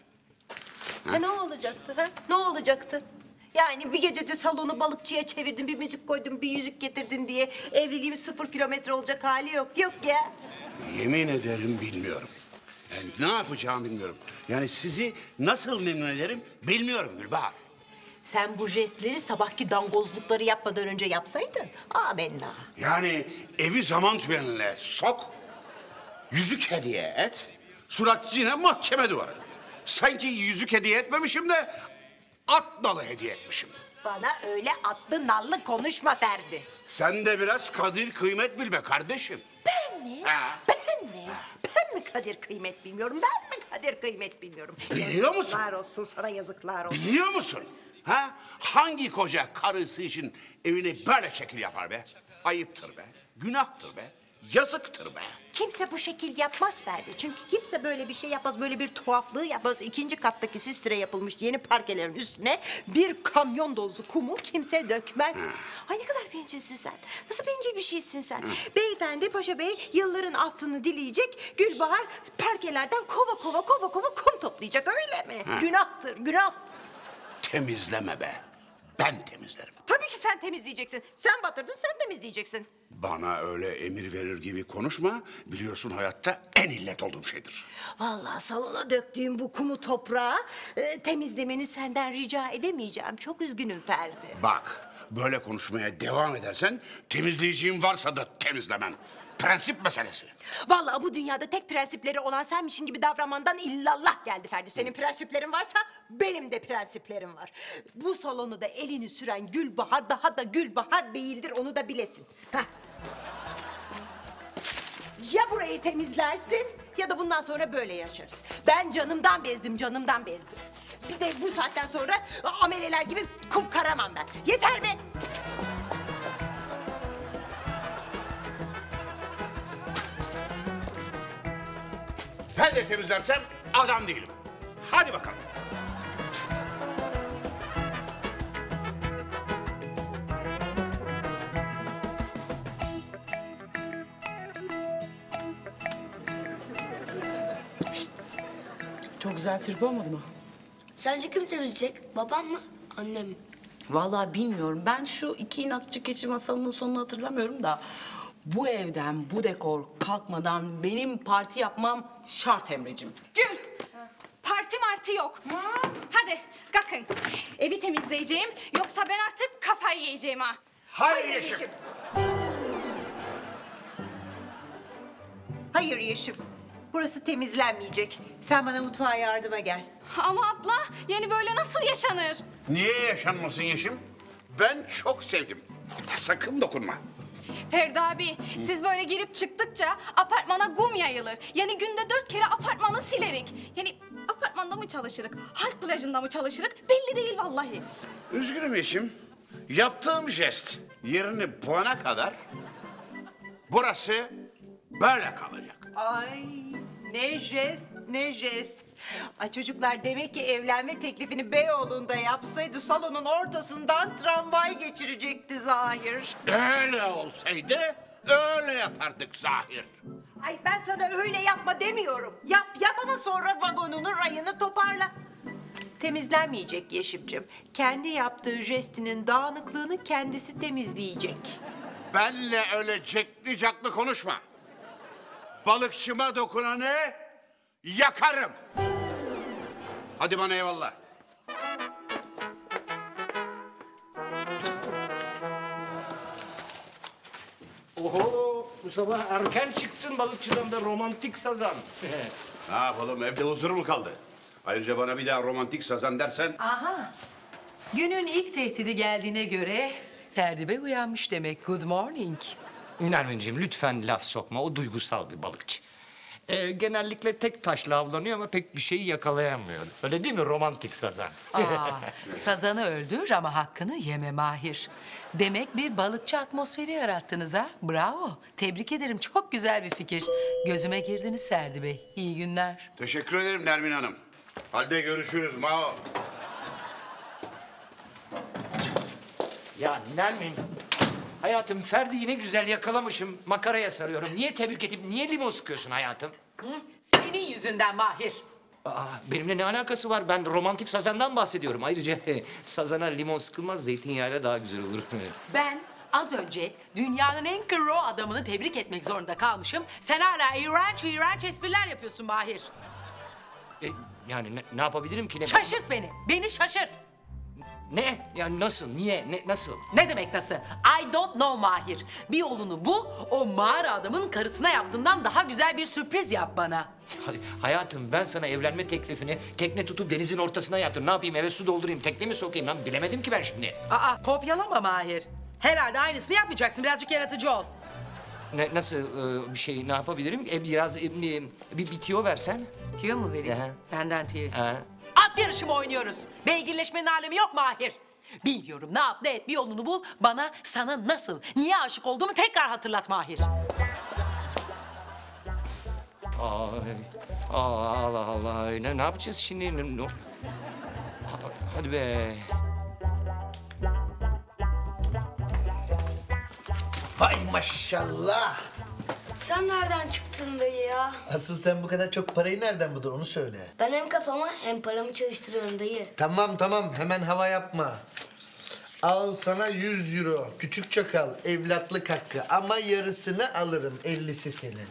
Ha ne olacaktı ha? Ne olacaktı? Yani bir gecede salonu balıkçıya çevirdin, bir müzik koydun, bir yüzük getirdin diye evliliğimiz 0 kilometre olacak hali yok. Yok ya. Yemin ederim bilmiyorum. Yani ne yapacağımı bilmiyorum. Yani sizi nasıl memnun ederim bilmiyorum Gülbahar. Sen bu jestleri sabahki dangozlukları yapmadan önce yapsaydın. Amenna. Yani evi zaman tüvenine sok, yüzük hediye et, surat yine mahkeme duvarı. Sanki yüzük hediye etmemişim de at nalı hediye etmişim. Bana öyle atlı nallı konuşma Ferdi. Sen de biraz kadir kıymet bil be kardeşim. Ben mi? Ha. Ben mi? Ben mi kadir kıymet bilmiyorum? Ben mi kadir kıymet bilmiyorum? Biliyor musun? Yazıklar olsun sana, yazıklar olsun. Biliyor musun? Ha? Hangi koca karısı için evini böyle şekil yapar be? Ayıptır be, günahtır be, yazıktır be. Kimse bu şekil yapmaz Ferdi. Çünkü kimse böyle bir şey yapmaz, böyle bir tuhaflığı yapmaz. 2. kattaki sistire yapılmış yeni parkelerin üstüne bir kamyon dolusu kumu kimse dökmez. Ay ne kadar bencilsin sen. Nasıl bencil bir şeysin sen. Beyefendi, Paşa Bey yılların affını dileyecek. Gülbahar parkelerden kova kova kum toplayacak, öyle mi? Günahtır, günah. Temizleme be. Ben temizlerim. Tabii ki sen temizleyeceksin. Sen batırdın, sen temizleyeceksin. Bana öyle emir verir gibi konuşma. Biliyorsun hayatta en illet olduğum şeydir. Vallahi salona döktüğüm bu kumu toprağı temizlemeni senden rica edemeyeceğim. Çok üzgünüm Ferdi. Bak, böyle konuşmaya devam edersen temizleyeceğim varsa da temizlemem. Prensip meselesi. Vallahi bu dünyada tek prensipleri olan senmişin gibi davranmandan illallah geldi Ferdi. Senin prensiplerin varsa benim de prensiplerim var. Bu salonu da elini süren Gülbahar daha da Gülbahar değildir, onu da bilesin. Heh. Ya burayı temizlersin ya da bundan sonra böyle yaşarız. Ben canımdan bezdim, canımdan bezdim. Bir de bu saatten sonra ameleler gibi kum karamam ben. Yeter be! Ben de temizlersem adam değilim. Hadi bakalım. Çok güzel trip olmadı mı? Sence kim temizleyecek? Babam mı? Annem mi? Vallahi bilmiyorum. Ben şu 2 inatçı keçi masalının sonunu hatırlamıyorum da... Bu evden, bu dekor kalkmadan benim parti yapmam şart Emre'cim. Gül. Parti marti yok. Hadi kalkın. Evi temizleyeceğim yoksa ben artık kafayı yiyeceğim ha. Hayır Yeşim. Hayır Yeşim. burası temizlenmeyecek. Sen bana mutfağa yardıma gel. Ama abla yani böyle nasıl yaşanır? Niye yaşanmasın Yeşim? Ben çok sevdim. Sakın dokunma. Ferdi abi siz böyle girip çıktıkça apartmana kum yayılır. Yani günde 4 kere apartmanı silerik. Yani apartmanda mı çalışırık, halk plajında mı çalışırık belli değil vallahi. Üzgünüm Yeşim. Yaptığım jest yerini bulana kadar burası böyle kalacak. Ay ne jest, ne jest. Ay çocuklar demek ki evlenme teklifini Beyoğlu'nda yapsaydı salonun ortasından tramvay geçirecekti Zahir. Öyle olsaydı öyle yapardık Zahir. Ay ben sana öyle yapma demiyorum. Yap ama sonra vagonunu rayını toparla. Temizlenmeyecek Yeşim'cim. Kendi yaptığı jestinin dağınıklığını kendisi temizleyecek. Benle öyle cekli caklı konuşma. Balıkçıma dokunanı yakarım. Hadi bana eyvallah. Oho, bu sabah erken çıktın balıkçıdan da romantik sazan. Ne yapalım, evde huzur mu kaldı? Ayrıca bana bir daha romantik sazan dersen... Aha. Günün ilk tehdidi geldiğine göre Ferdi Bey uyanmış demek. Good morning. Nermin'ciğim lütfen laf sokma, o duygusal bir balıkçı. Genellikle tek taşla avlanıyor ama pek bir şeyi yakalayamıyor. Öyle değil mi romantik sazan? Sazanı öldür ama hakkını yeme Mahir. Demek bir balıkçı atmosferi yarattınız ha. Bravo. Tebrik ederim. Çok güzel bir fikir. Gözüme girdiniz Ferdi Bey. İyi günler. Teşekkür ederim Nermin Hanım. Halde görüşürüz Mao. Ya Nermin, hayatım Ferdi'yi ne güzel yakalamışım. Makaraya sarıyorum. Niye tebrik edip niye limon sıkıyorsun hayatım? Senin yüzünden Mahir. Benimle ne alakası var? Ben romantik sazandan bahsediyorum. Ayrıca sazana limon sıkılmaz, zeytinyağıyla daha güzel olur. Ben az önce dünyanın en kro adamını tebrik etmek zorunda kalmışım. Sen hala iğrenç espriler yapıyorsun Mahir. Yani ne yapabilirim ki? Şaşırt beni. Beni şaşırt. Ne? Yani nasıl? Niye? Nasıl? Ne demek nasıl? I don't know Mahir. Bir yolunu bul, o mağara adamın karısına yaptığından daha güzel bir sürpriz yap bana. Hayatım ben sana evlenme teklifini tekne tutup denizin ortasına yatır. Ne yapayım eve su doldurayım, tekne mi sokayım lan? Bilemedim ki ben şimdi. Kopyalama Mahir. Herhalde aynısını yapmayacaksın. Birazcık yaratıcı ol. Nasıl bir şey ne yapabilirim? Biraz bir tüyo versen. Tüyo mu vereyim? Aha. Benden tüyo istiyorsun. Ha. At yarışı mı oynuyoruz? Beygirleşmenin alemi yok Mahir. Bilmiyorum ne yap ne et bir yolunu bul. Bana sana nasıl, niye aşık olduğumu tekrar hatırlat Mahir. Allah Allah. Ne yapacağız şimdi? Hadi be. Vay maşallah. Sen nereden çıktın dayı ya? Asıl sen bu kadar çok parayı nereden buldun onu söyle. Ben hem kafamı hem paramı çalıştırıyorum dayı. Tamam hemen hava yapma. Al sana 100 euro. Küçük çakal evlatlık hakkı ama yarısını alırım. 50'si senin.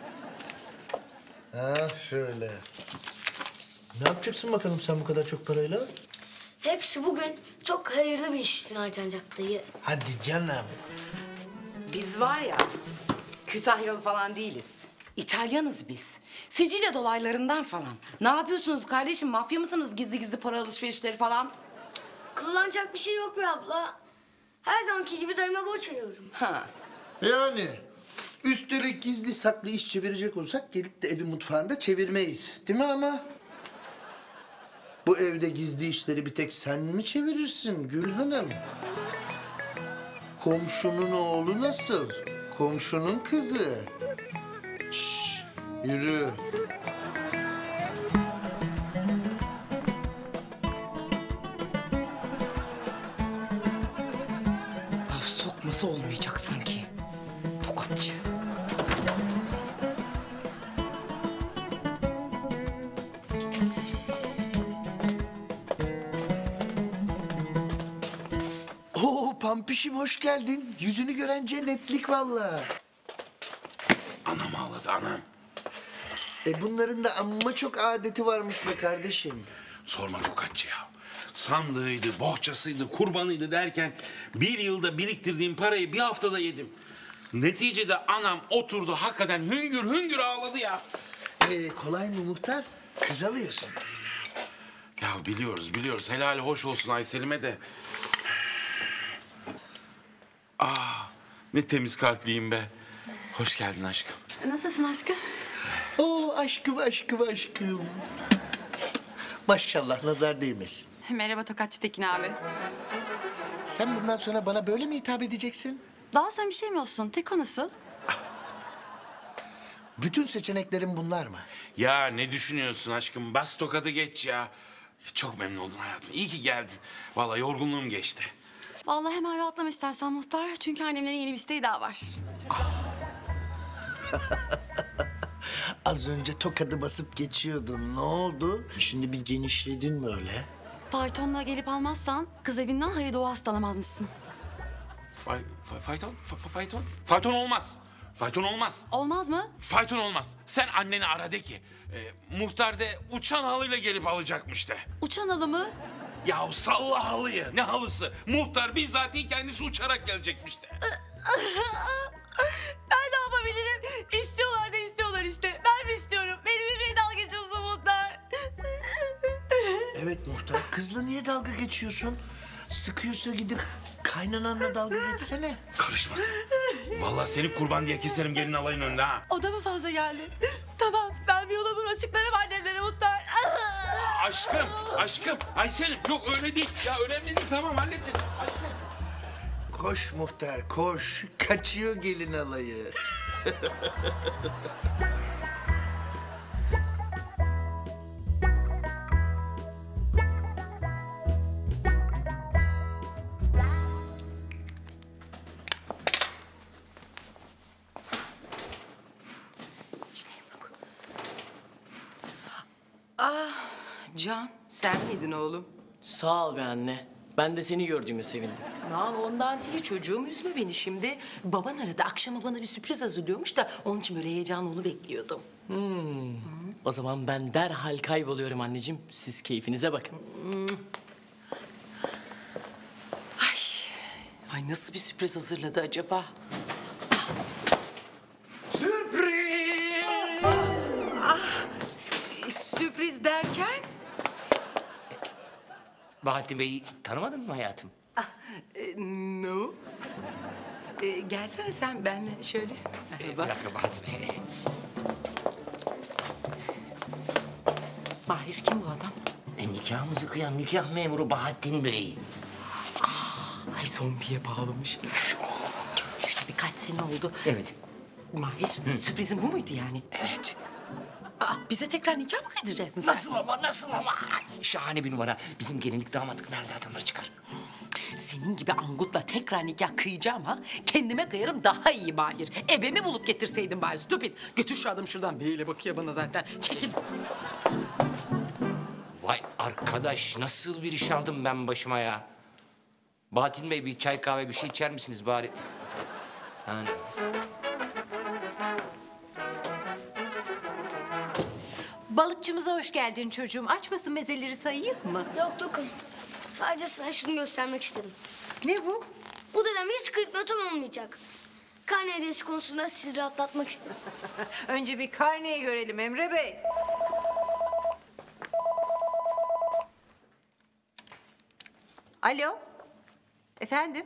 Ha şöyle. Ne yapacaksın bakalım sen bu kadar çok parayla? Hepsi bugün çok hayırlı bir iş için harcanacak dayı. Hadi canım. Biz var ya, Kütahyalı falan değiliz. İtalyanız biz. Sicilya dolaylarından falan. Ne yapıyorsunuz kardeşim? Mafya mısınız? Gizli para alışverişleri falan. Kullanacak bir şey yok be abla. Her zamanki gibi dayıma borç veriyorum. Yani üstelik gizli saklı iş çevirecek olsak gelip de evin mutfağında çevirmeyiz. Değil mi ama? Bu evde gizli işleri bir tek sen mi çevirirsin Gül Hanım? Komşunun oğlu nasıl? Komşunun kızı. Şşş, yürü. Laf sokması olmayacak sanki. Tokatçı. Oo Pampişim hoş geldin. Yüzünü gören cennetlik vallahi. Anam ağladı anam. Bunların da amma çok adeti varmış be kardeşim. Sorma Tokatçı ya. Sandığıydı, bohçasıydı, kurbanıydı derken bir yılda biriktirdiğim parayı bir haftada yedim. Neticede anam oturdu hakikaten hüngür hüngür ağladı ya. Kolay mı muhtar? Kız alıyorsun. Ya biliyoruz. Helali hoş olsun Aysel'ime de. Ne temiz kalpliyim be. Hoş geldin aşkım. Nasılsın aşkım? Aşkım. Maşallah nazar değmesin. Merhaba Tokatçı Tekin abi. Sen bundan sonra bana böyle mi hitap edeceksin? Daha sen bir şey mi olsun? Teko nasıl? Bütün seçeneklerin bunlar mı? Ya ne düşünüyorsun aşkım? Bas tokadı geç ya. Çok memnun oldum hayatım. İyi ki geldin. Vallahi yorgunluğum geçti. Vallahi hemen rahatlama istersen muhtar. Çünkü annemlerin yeni bir isteği daha var. Az önce tokadı basıp geçiyordun. Ne oldu? Şimdi bir genişledin mi öyle? Faytonla gelip almazsan kız evinden hayır doğu hastalamazmışsın. Fayton? Fayton olmaz. Fayton olmaz. Olmaz mı? Fayton olmaz. Sen anneni ara de ki... muhtar de uçan halıyla gelip alacakmış de. Uçan halı mı? Ya salla halıyı. Ne halısı? Muhtar bizzatihi kendisi uçarak gelecekmiş de. Ben ne yapabilirim? İstiyorlar da istiyorlar işte. Ben mi istiyorum? Benimle dalga geçiyorsun muhtar. Evet muhtar. Kızla niye dalga geçiyorsun? Sıkıyorsa gidip kaynananla dalga geçsene. Karışma sen. Vallahi seni kurban diye keserim gelin alayın önünde ha. O da mı fazla geldi? Tamam ben bir yolumu açıklarım annemlere muhtar. Aşkım. Aysel'im yok öyle değil. Ya önemli değil tamam halledeceğiz. Aşkım. Koş muhtar koş. Kaçıyor gelin alayı. Can, sen miydin oğlum? Sağ ol be anne. Ben de seni gördüğüme sevindim. Aman ondan değil çocuğum üzme beni şimdi. Baban aradı akşama bana bir sürpriz hazırlıyormuş da onun için böyle heyecanla onu bekliyordum. O zaman ben derhal kayboluyorum anneciğim. Siz keyfinize bakın. Ay nasıl bir sürpriz hazırladı acaba? Sürpriz derken? Bahattin Bey'i tanımadın mı hayatım? No. Gelsene sen benle şöyle. Bir dakika Bahattin Bey. Mahir kim bu adam? Nikahımızı kıyan nikah memuru Bahattin Bey. Ay zombiye bağlamış. İşte birkaç sene oldu. Evet. Mahir sürprizin bu muydu yani? Evet. Bize tekrar nikah mı kıydıracaksın sen? Nasıl ama? Şahane bir numara. Bizim gelinlik damatlık nerede adamları çıkar? Senin gibi angutla tekrar nikah kıyacağım ha. Kendime kıyarım daha iyi Mahir. Ebemi bulup getirseydin bari stupid. Götür şu adamı şuradan. Böyle bakıyor bana zaten. Çekil. Vay arkadaş nasıl bir iş aldım ben başıma ya. Bahattin Bey bir çay kahve bir şey içer misiniz bari? Yani. Balıkçımıza hoş geldin çocuğum. Aç mısın mezeleri sayayım mı? Yok dokun. Sadece sana şunu göstermek istedim. Ne bu? Bu dönem hiç kırık notum olmayacak. Karne hediyesi konusunda sizi rahatlatmak istedim. Önce bir karneyi görelim Emre Bey. Alo. Efendim?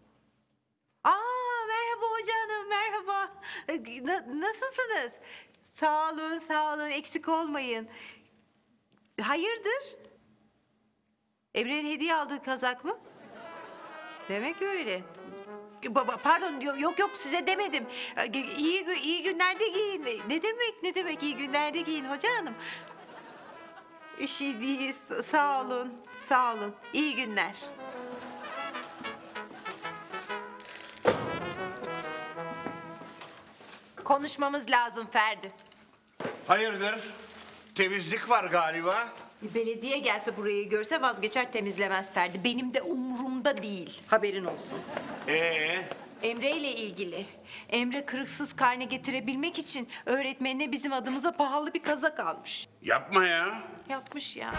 Merhaba hoca hanım, merhaba. Nasılsınız? Sağ olun, eksik olmayın. Hayırdır? Emre'nin hediye aldığı kazak mı? Demek öyle. Pardon, yok size demedim. İyi günlerde giyin. Ne demek iyi günlerde giyin hoca hanım? İşi değil, sağ olun. İyi günler. Konuşmamız lazım Ferdi. Hayırdır? Temizlik var galiba. Belediye gelse burayı görse vazgeçer temizlemez Ferdi. Benim de umurumda değil. Haberin olsun. Emre ile ilgili. Emre kırıksız karne getirebilmek için öğretmenine bizim adımıza pahalı bir kazak almış. Yapma ya. Yapmış ya.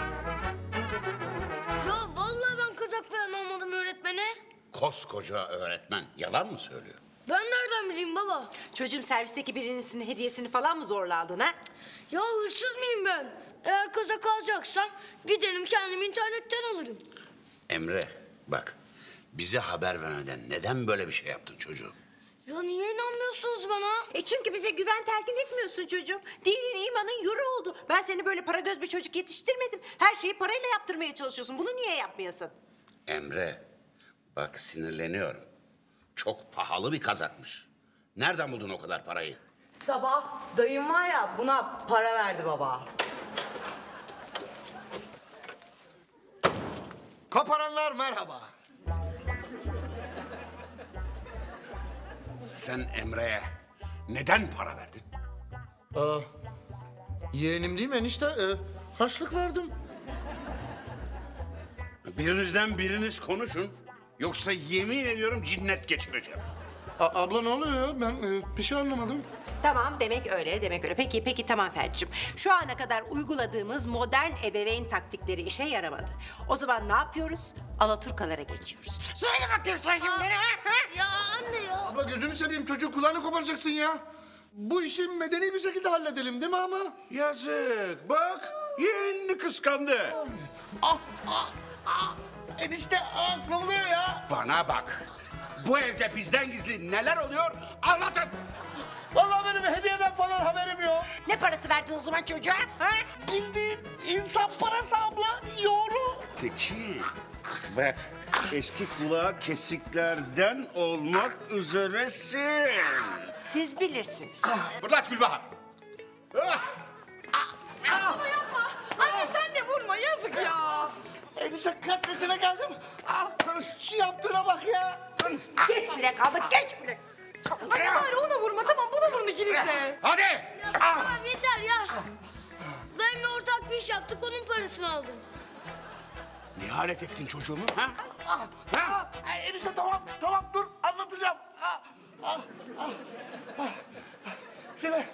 Ya vallahi ben kazak falan almadım öğretmene. Koskoca öğretmen yalan mı söylüyor? Ben nereden bileyim baba? Çocuğum servisteki birinizin hediyesini falan mı zorla aldın ha? Ya hırsız mıyım ben? Eğer kazak alacaksam giderim kendim internetten alırım. Emre bak bize haber vermeden neden böyle bir şey yaptın çocuğum? Ya niye inanmıyorsunuz bana? Çünkü bize güven telkin etmiyorsun çocuğum. Dinin imanın yürü oldu. Ben seni böyle para göz bir çocuk yetiştirmedim. Her şeyi parayla yaptırmaya çalışıyorsun. Bunu niye yapmayasın? Emre bak sinirleniyorum. Çok pahalı bir kazakmış. Nereden buldun o kadar parayı? Sabah dayım var ya buna para verdi baba. Koparanlar merhaba. Sen Emre'ye neden para verdin? Yeğenim değil mi enişte? Harçlık verdim. Birinizden biriniz konuşun. Yoksa yemin ediyorum cinnet geçireceğim. Abla ne oluyor ya? Ben bir şey anlamadım. Tamam demek öyle. Peki tamam Ferdi'cim. Şu ana kadar uyguladığımız modern ebeveyn taktikleri işe yaramadı. O zaman ne yapıyoruz? Alaturkalara geçiyoruz. Söyle bakayım sen şimdi. Ya anne ya. Abla gözünü seveyim çocuğu kulağını koparacaksın ya. Bu işi medeni bir şekilde halledelim değil mi ama? Yazık bak yeğenini kıskandı. Enişte ne oluyor ya? Bana bak. Bu evde bizden gizli neler oluyor anlatın. Vallahi benim hediyeden falan haberim yok. Ne parası verdin o zaman çocuğa? Ha? Bildiğin insan parası abla. Yoğunu. Tekin bak eski kulağı kesiklerden olmak üzeresin. Siz bilirsiniz. Fırlat Gülbahar. Anne sen de vurma yazık ya. Enişte katresine geldim. Şu yaptığına bak ya. Geç bile kaldık geç bile. Anne bari ona vurma tamam buna vurun ikiniz de. Hadi. Tamam yeter ya. Dayımla ortak bir iş yaptık onun parasını aldım. Ne halet ettin çocuğumu ha? Enişte tamam dur anlatacağım. Şimdi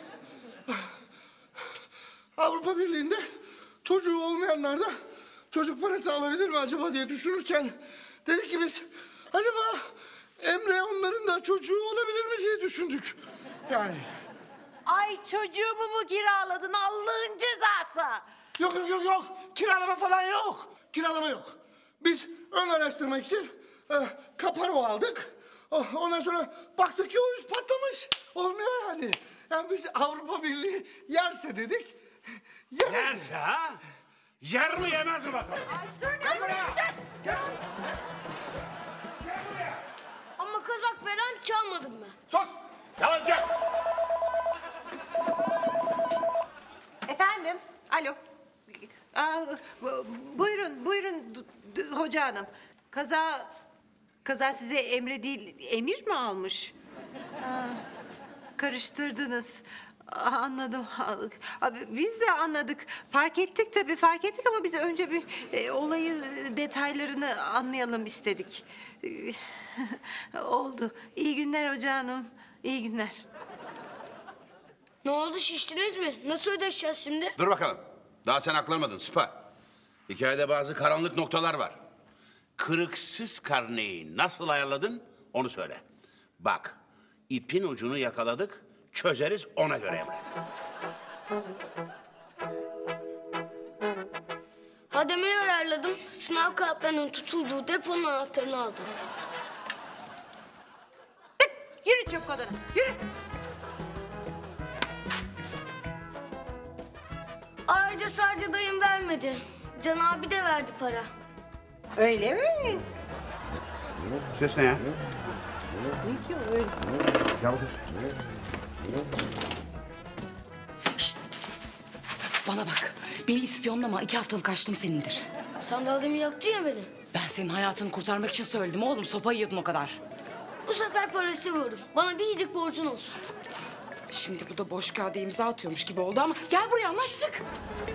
Avrupa Birliği'nde çocuğu olmayanlar da çocuk parası alabilir mi acaba diye düşünürken dedik ki biz acaba Emre onların da çocuğu olabilir mi diye düşündük. Yani. Ay çocuğumu mu kiraladın Allah'ın cezası? Yok. Kiralama falan yok. Kiralama yok. Biz ön araştırma için kaparo aldık. Ondan sonra baktık ki o iş patlamış. Olmuyor yani. Yani biz Avrupa Birliği yerse dedik. Yerse ha? Yer mi yemez mi bakalım? Ama kazak falan çalmadım ben. Sus! Yalancı! Efendim? Alo. Buyurun hoca hanım. Kaza size Emre değil Emir mi almış? Karıştırdınız. Anladım. Abi, biz de anladık. Fark ettik ama biz önce bir olayın detaylarını anlayalım istedik. Oldu. İyi günler hoca hanım. İyi günler. Ne oldu şiştiniz mi? Nasıl ödeşeceğiz şimdi? Dur bakalım. Daha sen aklamadın Sıpa. Hikayede bazı karanlık noktalar var. Kırıksız karneyi nasıl ayarladın onu söyle. Bak ipin ucunu yakaladık. Çözeriz ona göre Emre. Hademeyi ayarladım. Sınav kağıtlarının tutulduğu deponun anahtarını aldım. Yürü çabuk odana. Yürü. Ayrıca sadece dayım vermedi. Can abi de verdi para. Öyle mi? Ses ne ya? Ne ki öyle? Bana bak. Beni ispiyonlama. 2 haftalık açtım senindir. Sen daha demin yaktın ya beni. Ben senin hayatını kurtarmak için söyledim oğlum. Sopa yiyordun o kadar. Bu sefer para seviyorum. Bana bir iyilik borcun olsun. Şimdi bu da boş kağıda imza atıyormuş gibi oldu ama gel buraya anlaştık.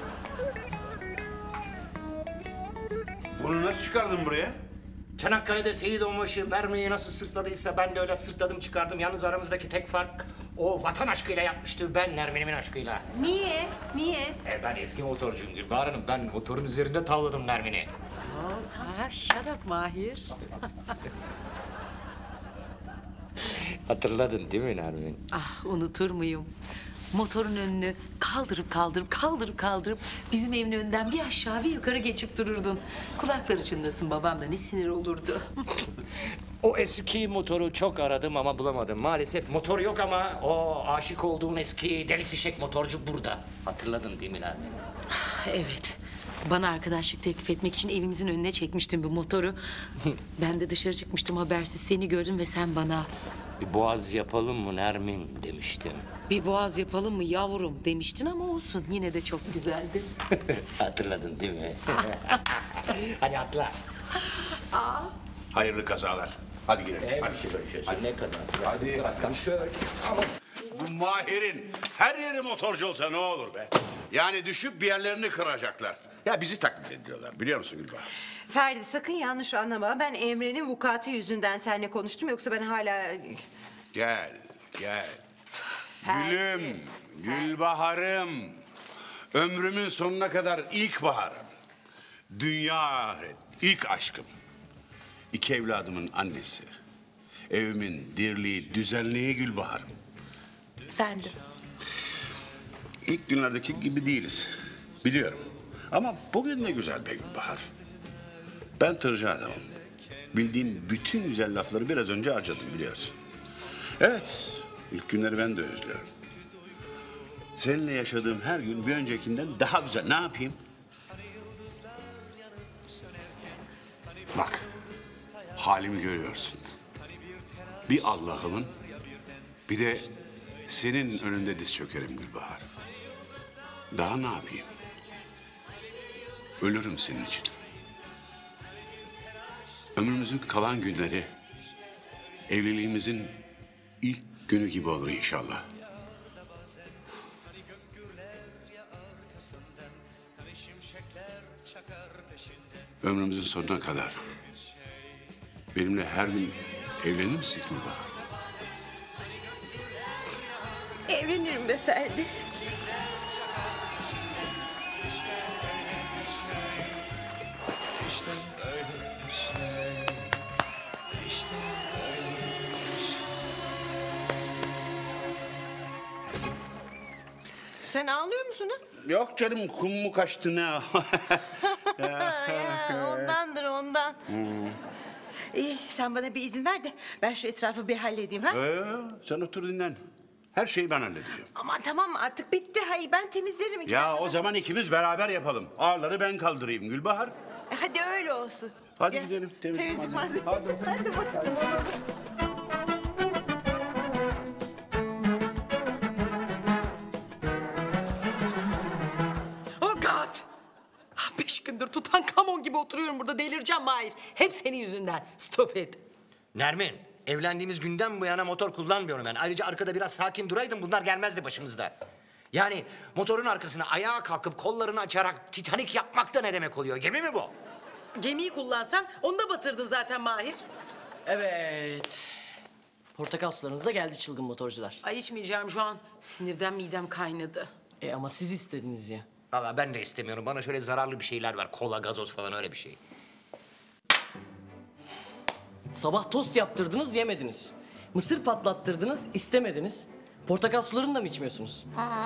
Bunu nasıl çıkardın buraya? Çanakkale'de Seyit Onbaşı mermiyi nasıl sırtladıysa ben de öyle sırtladım çıkardım. Yalnız aramızdaki tek fark o vatan aşkıyla yapmıştı, ben Nermin'imin aşkıyla. Niye? Ben eski motorcuyum Gülbahar Hanım. Ben motorun üzerinde tavladım Nermin'i. Ha, shut up Mahir. Hatırladın değil mi Nermin? Ah unutur muyum? Motorun önünü kaldırıp bizim evin önünden bir aşağı bir yukarı geçip dururdun. Kulakları çınlasın, babam da ne sinir olurdu. O eski motoru çok aradım ama bulamadım. Maalesef motor yok ama o aşık olduğun eski deli fişek motorcu burada. Hatırladın değil mi Nermin? Evet. Bana arkadaşlık teklif etmek için evimizin önüne çekmiştin bu motoru. Ben de dışarı çıkmıştım, habersiz seni gördüm ve sen bana... Bir boğaz yapalım mı Nermin demiştim. Bir boğaz yapalım mı yavrum demiştin ama olsun. Yine de çok güzeldi. Hatırladın değil mi? Hadi atla. Hayırlı kazalar. Hadi girelim. Hadi. Hadi ne kazası? Hadi. Tam şöyle. Bu Mahir'in her yeri motorcu olsa ne olur be? Yani düşüp bir yerlerini kıracaklar. Ya bizi taklit ediyorlar biliyor musun Gülbahar? Ferdi sakın yanlış anlama. Ben Emre'nin vukuatı yüzünden seninle konuştum. Yoksa ben hala... Gel. Gülüm, Gülbahar'ım. Ömrümün sonuna kadar ilk baharım. Dünya ahiret, ilk aşkım. İki evladımın annesi. Evimin dirliği, düzenliği Gülbahar'ım. Efendim? İlk günlerdeki gibi değiliz. Biliyorum. Ama bugün de güzel be Gülbahar. Ben tırcı adamım. Bildiğim bütün güzel lafları biraz önce harcadım biliyorsun. Evet, ilk günleri ben de özlüyorum. Seninle yaşadığım her gün bir öncekinden daha güzel. Ne yapayım? Bak, halimi görüyorsun. Bir Allah'ımın, bir de senin önünde diz çökerim Gülbahar. Daha ne yapayım? Ölürüm senin için. Ömrümüzün kalan günleri evliliğimizin ilk günü gibi olur inşallah. Ömrümüzün sonuna kadar benimle her gün evlenir misin Gülbahar? Evlenirim be Ferdi. Sen ağlıyor musun ha? Yok canım, kum mu kaçtı ne? Ya, ondan. İyi, sen bana bir izin ver de ben şu etrafı bir halledeyim ha? Sen otur dinlen. Her şeyi ben halledeceğim. Aman tamam artık bitti. Hayır ben temizlerim. Ya o zaman ikimiz beraber yapalım. Ağırları ben kaldırayım Gülbahar. Hadi öyle olsun. Hadi gidelim. Temizlik malzeme. Hadi bakalım. Oh God! 5 gündür Tutankamon gibi oturuyorum burada, delireceğim Mahir. Hep senin yüzünden. Stop it. Nermin, evlendiğimiz günden bu yana motor kullanmıyorum ben. Ayrıca arkada biraz sakin duraydın bunlar gelmezdi başımızda. Yani motorun arkasına ayağa kalkıp kollarını açarak Titanik yapmak da ne demek oluyor? Gemi mi bu? Gemiyi kullansan onu da batırdın zaten Mahir. Evet. Portakal sularınız da geldi çılgın motorcular. Ay içmeyeceğim şu an. Sinirden midem kaynadı. Ama siz istediniz ya. Valla ben de istemiyorum. Bana şöyle zararlı bir şeyler ver. Kola, gazoz falan öyle bir şey. Sabah tost yaptırdınız, yemediniz. Mısır patlattırdınız, istemediniz. Portakal sularını da mı içmiyorsunuz?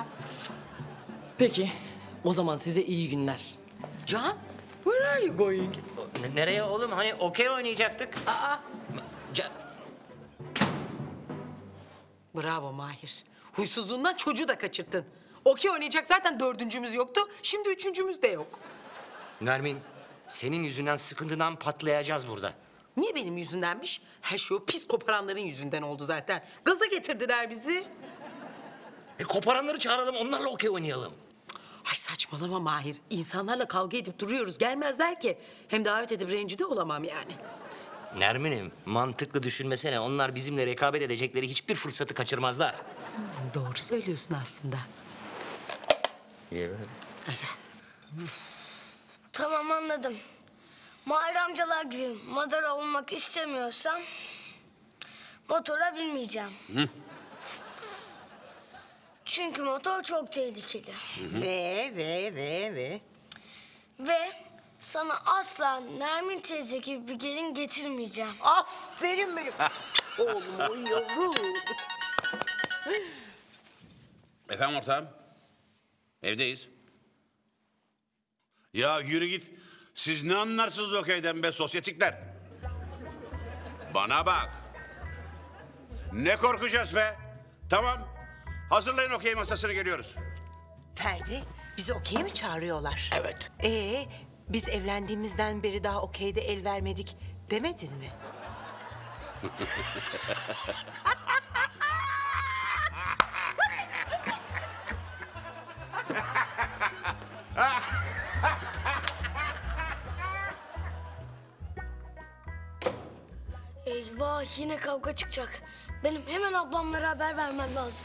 Peki, o zaman size iyi günler. Can, where are you going? Nereye oğlum? Hani okey oynayacaktık. Bravo Mahir. Huysuzluğundan çocuğu da kaçırttın. Okey oynayacak zaten dördüncümüz yoktu. Şimdi üçüncümüz de yok. Nermin, senin yüzünden sıkıntıdan patlayacağız burada. Niye benim yüzündenmiş? Her şey o pis koparanların yüzünden oldu zaten. Gaza getirdiler bizi. Koparanları çağıralım, onlarla okey oynayalım. Ay saçmalama Mahir. İnsanlarla kavga edip duruyoruz. Gelmezler ki. Hem davet edip rencide olamam yani. Nermin'im, mantıklı düşünmesene. Onlar bizimle rekabet edecekleri hiçbir fırsatı kaçırmazlar. Doğru söylüyorsun aslında. Tamam anladım. Mahir amcalar gibi madara olmak istemiyorsam motora binmeyeceğim. Hı? Çünkü motor çok tehlikeli. Ve. Ve sana asla Nermin teyze gibi bir gelin getirmeyeceğim. Aferin benim. Oğlum yavrum. Efendim ortağım? Evdeyiz. Ya yürü git. Siz ne anlarsınız okeyden be sosyetikler? Bana bak. Ne korkacağız be? Tamam. Hazırlayın okey masasını geliyoruz. Ferdi, bizi okey mi çağırıyorlar? Evet. Biz evlendiğimizden beri daha okeyde el vermedik demedin mi? Eyvah yine kavga çıkacak. Benim hemen ablamlara haber vermem lazım.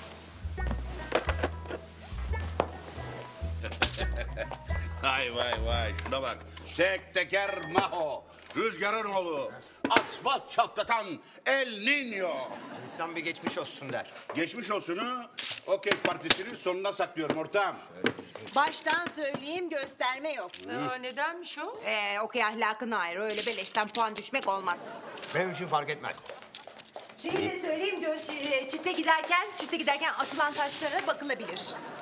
Vay şuna bak. Tek teker Maho. Rüzgarın oğlu. Asfalt çatlatan El Niño. İnsan bir geçmiş olsun der. Geçmiş olsunu okey partisinin sonuna saklıyorum ortağım. Baştan söyleyeyim gösterme yok. Nedenmiş o? Okey ahlakına ayrı. Öyle beleşten puan düşmek olmaz. Benim için fark etmez. Şeyi de söyleyeyim, çifte giderken atılan taşlara bakılabilir.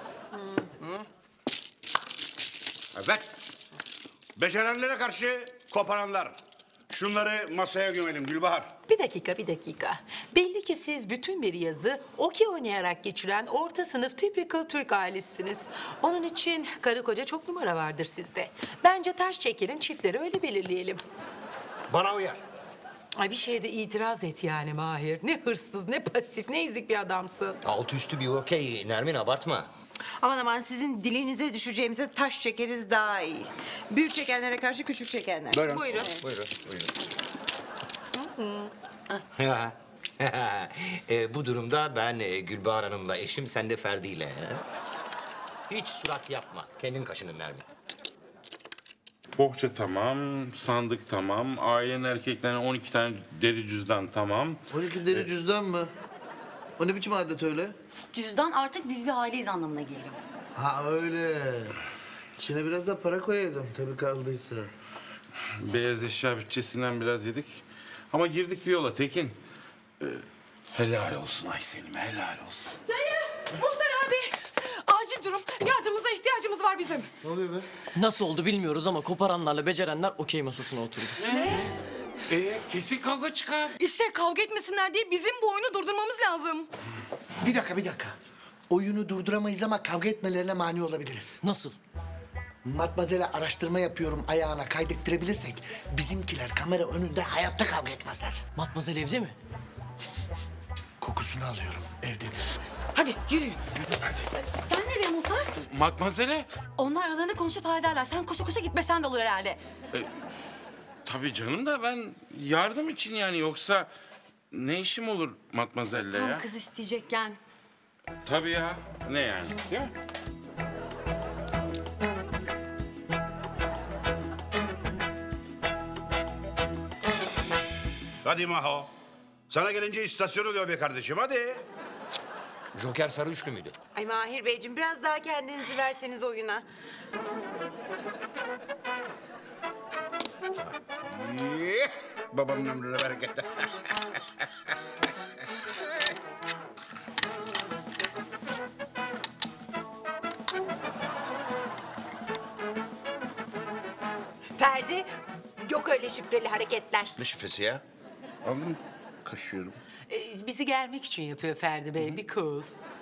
Evet. Becerenlere karşı koparanlar. Şunları masaya gömelim Gülbahar. Bir dakika. Belli ki siz bütün bir yazı okey oynayarak geçiren orta sınıf typical Türk ailesisiniz. Onun için karı koca çok numara vardır sizde. Bence taş çekelim, çiftleri öyle belirleyelim. Bana uyar. Ay bir şeye de itiraz et yani Mahir. Ne hırsız, ne pasif, ne ezik bir adamsın. Altı üstü bir okey Nermin, abartma. Aman sizin dilinize düşeceğimize taş çekeriz daha iyi. Büyük çekenlere karşı küçük çekenler. Buyurun. Bu durumda ben Gülbahar Hanım'la eşim, sen de Ferdi ile. Hiç surat yapma. Kendin kaşının Nermin. Bohça tamam, sandık tamam, ailenin erkeklerine 12 tane deri cüzdan tamam. 12 deri cüzdan mı? O ne biçim adet öyle? Cüzdan artık biz bir aileyiz anlamına geliyor. Ha öyle. İçine biraz da para koyaydın tabii kaldıysa. Beyaz eşya bütçesinden biraz yedik. Ama girdik bir yola Tekin. Helal olsun Aysel'ime, helal olsun. Muhtar abi! Acil durum. Yardımımıza ihtiyacımız var bizim. Ne oluyor be? Nasıl oldu bilmiyoruz ama koparanlarla becerenler okey masasına oturdu. Kesin kavga çıkar. İşte kavga etmesinler diye bizim bu oyunu durdurmamız lazım. Bir dakika. Oyunu durduramayız ama kavga etmelerine mani olabiliriz. Nasıl? Matmazel'e araştırma yapıyorum ayağına kaydettirebilirsek bizimkiler kamera önünde hayatta kavga etmezler. Matmazel evde mi? Kokusunu alıyorum evdedir. Hadi yürüyün. Sen nereye Muhtar? Matmazele? Onlar aralarında konuşup hallederler. Sen koşa koşa gitmesen de olur herhalde. Tabii canım da ben yardım için yani yoksa ne işim olur Matmazel'le ya? Tam kız isteyecekken. Tabii ya. Ne yani değil mi? Hadi Maho. Sana gelince istasyon oluyor be kardeşim hadi. Joker sarı üçlü müydü? Ay Mahir Beyciğim biraz daha kendinizi verseniz oyuna. Babamın ömrüne bereket. Ferdi, yok öyle şifreli hareketler. Ne şifresi ya? Aldım kaşıyorum. Bizi germek için yapıyor Ferdi Bey, bir cool.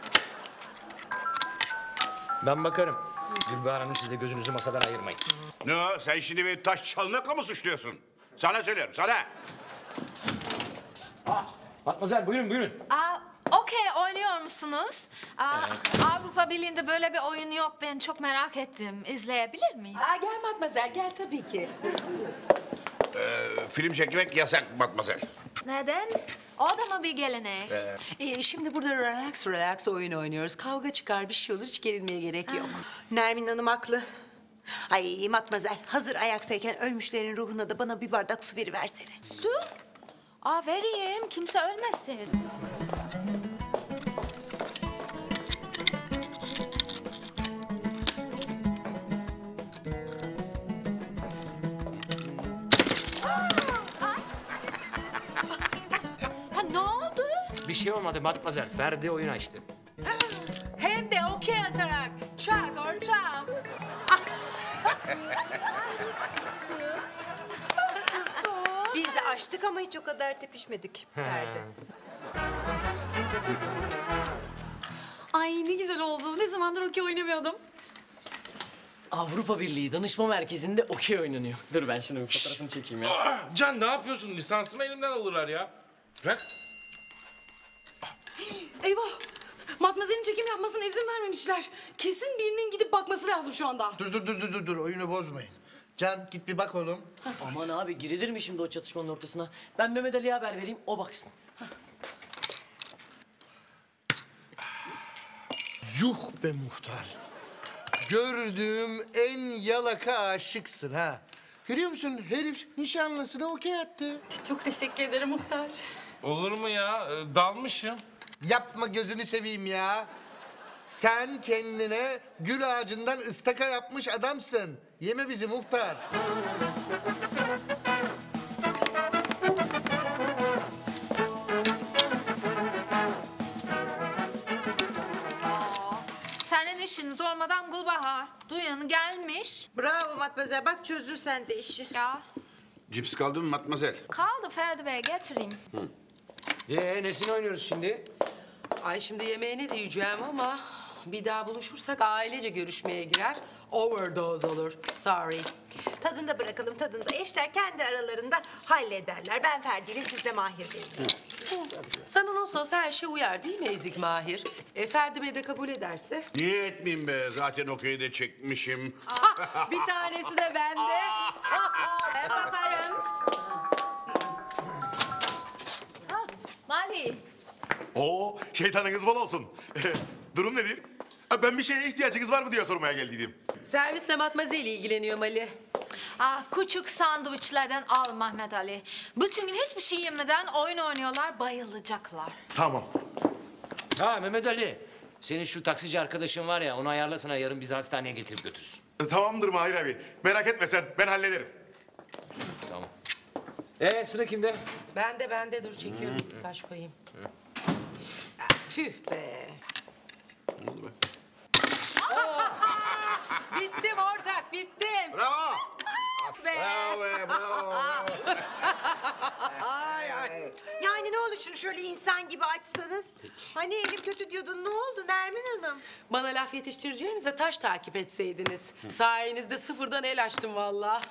Ben bakarım. Gülbahar Hanım, siz de gözünüzü masadan ayırmayın. Ne o? Sen şimdi beni taş çalmakla mı suçluyorsun? Sana söylüyorum sana. Matmazel buyurun. Okey oynuyor musunuz? Avrupa Birliği'nde böyle bir oyun yok. Ben çok merak ettim. İzleyebilir miyim? Gel Matmazel, gel tabii ki. Film çekmek yasak Matmazel. Neden? O da mı bir gelenek? Şimdi burada relax oyun oynuyoruz. Kavga çıkar, bir şey olur, hiç gerilmeye gerek yok. Nermin Hanım haklı. Ay Matmazel, hazır ayaktayken ölmüşlerin ruhuna da bana bir bardak su veriversene. Su? Vereyim. Kimse ölmesin. Ne oldu? şey olmadı Matmazel. Ferdi oyun açtı. Hem de okey atarak. Çak ortağım. Biz de açtık ama hiç o kadar tepişmedik Ferdi. Ay ne güzel oldu. Ne zamandır okey oynamıyordum. Avrupa Birliği Danışma Merkezi'nde okey oynanıyor. Dur ben şimdi bir fotoğrafını çekeyim ya. Can ne yapıyorsun? Lisansımı elimden alırlar ya. Bırak. Eyvah! Matmazel'in çekim yapmasına izin vermemişler. Kesin birinin gidip bakması lazım şu anda. Dur. Oyunu bozmayın. Can git bir bak oğlum. Aman abi girilir mi şimdi o çatışmanın ortasına? Ben Mehmet Ali'ye haber vereyim, o baksın. Yuh be muhtar. Gördüğüm en yalaka aşıksın ha. Görüyor musun? Herif nişanlısına okey attı. Çok teşekkür ederim muhtar. Olur mu ya? Dalmışım. Yapma gözünü seveyim ya. Sen kendine gül ağacından ıstaka yapmış adamsın. Yeme bizi muhtar. Senin işin zor Madam Gulbahar. Duyanı gelmiş. Bravo Matmazel. Bak çözdün sen de işi. Ya Cips kaldı mı Matmazel? kaldı Ferdi Bey getireyim. Nesini oynuyoruz şimdi? Ay şimdi yemeğine diyeceğim ama bir daha buluşursak ailece görüşmeye girer. Overdose olur. Sorry. Tadında bırakalım tadında. Eşler kendi aralarında hallederler. Ben Ferdi'yle siz de Mahir Bey'le. Sana nasıl olsa her şey uyar değil mi Ezik Mahir? Ferdi Bey de kabul ederse. Niye etmeyeyim be? Zaten okey de çekmişim. Bir tanesi de bende. Ben bakarım. Mali. Oo, şeytanınız bol olsun. Durum nedir? Ben bir şeye ihtiyacınız var mı diye sormaya geldiydim. Servisle Matmazel ilgileniyor Mali. Küçük sandviçlerden al Mehmet Ali. Bütün gün hiçbir şey yemeden oyun oynuyorlar, bayılacaklar. Tamam. Ha Mehmet Ali. Senin şu taksici arkadaşın var ya, onu ayarlasana, yarın bizi hastaneye getirip götürsün. Tamamdır Mahir abi. Merak etme sen, ben hallederim. Tamam. Sıra kimde? Bende dur çekiyorum. Taş koyayım. Tüh be. Ne oldu be? Bittim ortak, bittim. Bravo. Be. Bravo be, bravo. Yani ne olur şunu şöyle insan gibi açsanız. Hani elim kötü diyordun. Ne oldu Nermin Hanım? Bana laf yetiştireceğinize taş takip etseydiniz. Sayenizde sıfırdan el açtım vallahi.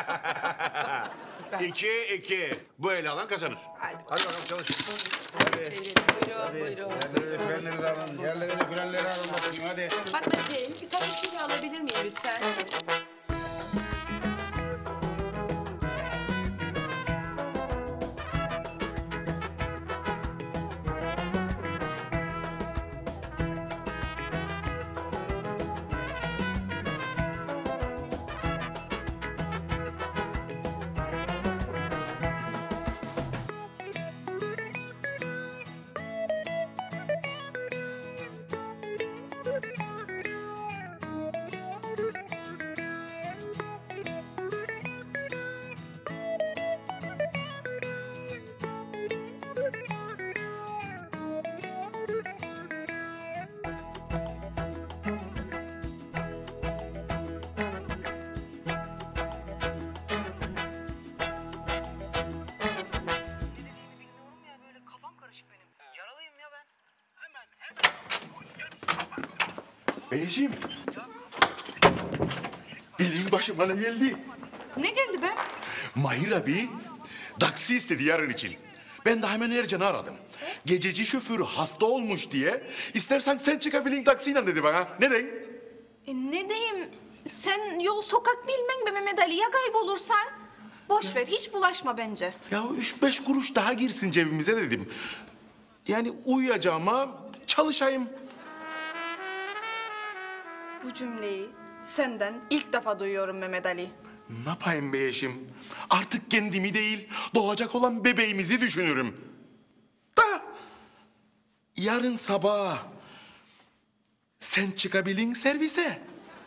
2-2. Bu eli alan kazanır. Hadi bakalım çalış. Buyurun. Yerleri de alın. Yerleri de gülenleri alın bakayım hadi. Matmazel, birkaç şey alabilir miyim lütfen? Beyciğim. Bildiğin başıma ne geldi? Ne geldi be? Mahir abi taksi istedi yarın için. Ben de hemen Ercan'ı aradım. Gececi şoförü hasta olmuş diye istersen sen çıkabilin taksiyle dedi bana. Ne deyin? Ne diyeyim? Sen yol sokak bilmen be Mehmet Ali. Ya kaybolursan? Boş ver, hiç bulaşma bence. Ya 3-5 kuruş daha girsin cebimize dedim. Yani uyuyacağıma çalışayım. Bu cümleyi senden ilk defa duyuyorum Mehmet Ali. Ne yapayım be eşim? Artık kendimi değil, doğacak olan bebeğimizi düşünürüm. Da yarın sabah sen çıkabilin servise.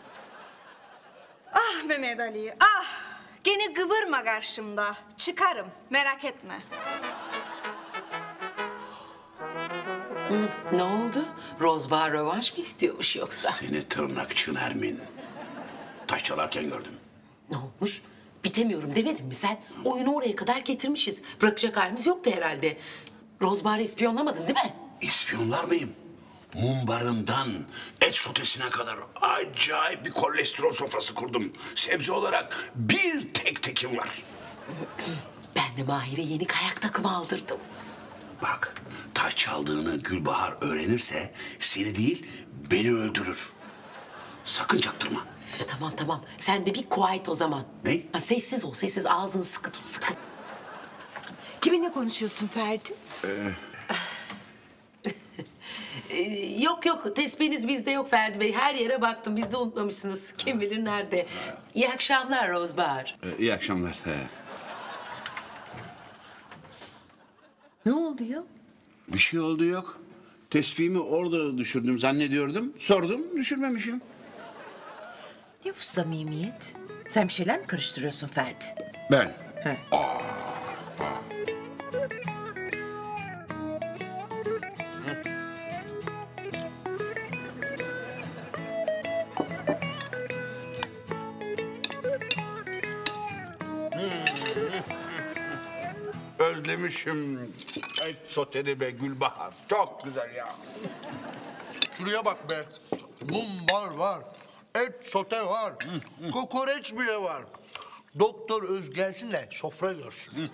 Ah Mehmet Ali, ah! Gene kıvırma karşımda. Çıkarım, merak etme. Ne oldu? Rozbahar rövanş mı istiyormuş yoksa? Seni tırnakçı Nermin. Taş çalarken gördüm. Ne olmuş? Bitemiyorum demedin mi sen? Oyunu oraya kadar getirmişiz. Bırakacak halimiz yoktu herhalde. Rozbahar'ı ispiyonlamadın değil mi? İspiyonlar mıyım? Mumbarından et sotesine kadar acayip bir kolesterol sofrası kurdum. Sebze olarak bir tek tekim var. Ben de Mahir'e yeni kayak takımı aldırdım. Bak, taş çaldığını Gülbahar öğrenirse seni değil beni öldürür. Sakın çaktırma. Tamam. Sen de bir quiet o zaman. Ne? Ha, sessiz ol, sessiz. Ağzını sıkı tut, sıkı. Kiminle konuşuyorsun Ferdi? Yok, tespihiniz bizde yok Ferdi Bey. Her yere baktım, bizde unutmamışsınız. Kim bilir nerede. İyi akşamlar Rozbahar. İyi akşamlar. Ne oldu ya? Bir şey oldu yok. Tespihimi orada düşürdüm zannediyordum. Sordum, düşürmemişim. Ne bu samimiyet? Sen bir şeyler mi karıştırıyorsun Ferdi? Ben? He. Özlemişim et soteni be Gülbahar. Çok güzel ya. Şuraya bak be. Mumbar var. Et sote var. Kokoreç bile var. Doktor Öz gelsin de sofra görsün.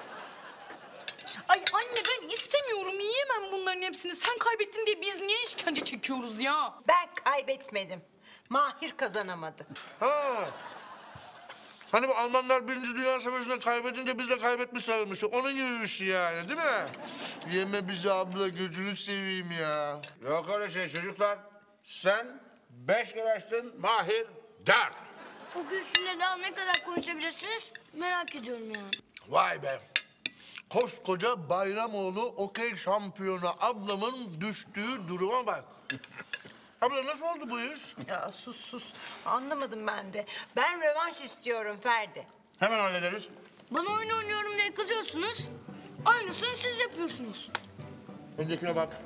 Ay anne ben istemiyorum. Yiyemem bunların hepsini. Sen kaybettin diye biz niye işkence çekiyoruz ya? Ben kaybetmedim. Mahir kazanamadı. Ha. Hani bu Almanlar Birinci Dünya Savaşı'nda kaybedince biz de kaybetmiş sayılmıştık. Onun gibi bir şey yani değil mi? Yeme bizi abla, gözünü seveyim ya. Yok öyle şey çocuklar. Sen 5 kere açtın, Mahir 4. Bugün sizinle daha ne kadar konuşabilirsiniz merak ediyorum ya. Vay be. Koskoca Bayramoğlu okey şampiyonu ablamın düştüğü duruma bak. Abla nasıl oldu bu iş? Ya sus. Anlamadım ben de. Ben rövanş istiyorum Ferdi. Hemen hallederiz. Bana oyun oynuyorum diye kızıyorsunuz. Aynısını siz yapıyorsunuz. Öndekine bak.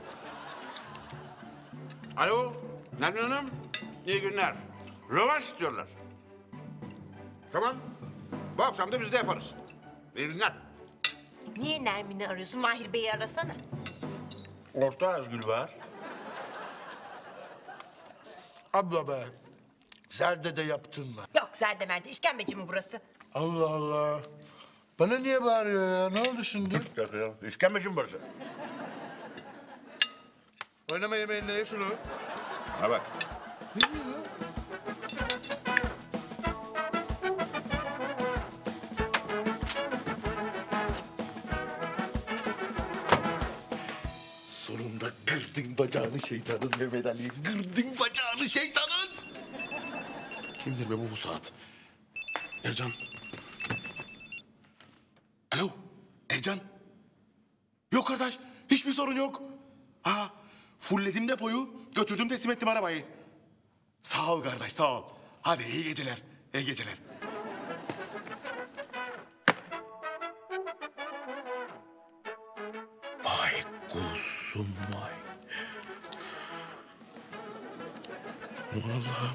Alo, Nermin Hanım. İyi günler. Rövanş istiyorlar. Tamam. Bu akşam da biz de yaparız. İyi günler. Niye Nermin'i arıyorsun? Mahir Bey'i arasana. Ortağız Gülbahar. Abla be. Zerde de yaptın mı? Yok Zerde Merde, işkembeci mi burası? Allah Allah. Bana niye bağırıyor ya? Ne oldu şimdi? İşkembeci mi burası? Oynama yemeğinle ye şunu. Ha bak. Sonunda kırdın bacağını şeytanın Mehmet Ali. Kırdın bacağını şeytanın. Kimdir be bu saat? Ercan. Alo, Ercan. Yok kardeş, hiçbir sorun yok. Ha, fullledim depoyu, götürdüm teslim ettim arabayı. Sağ ol kardeş, sağ ol. Hadi iyi geceler, iyi geceler. Vay kuzum vay. Allah'ım.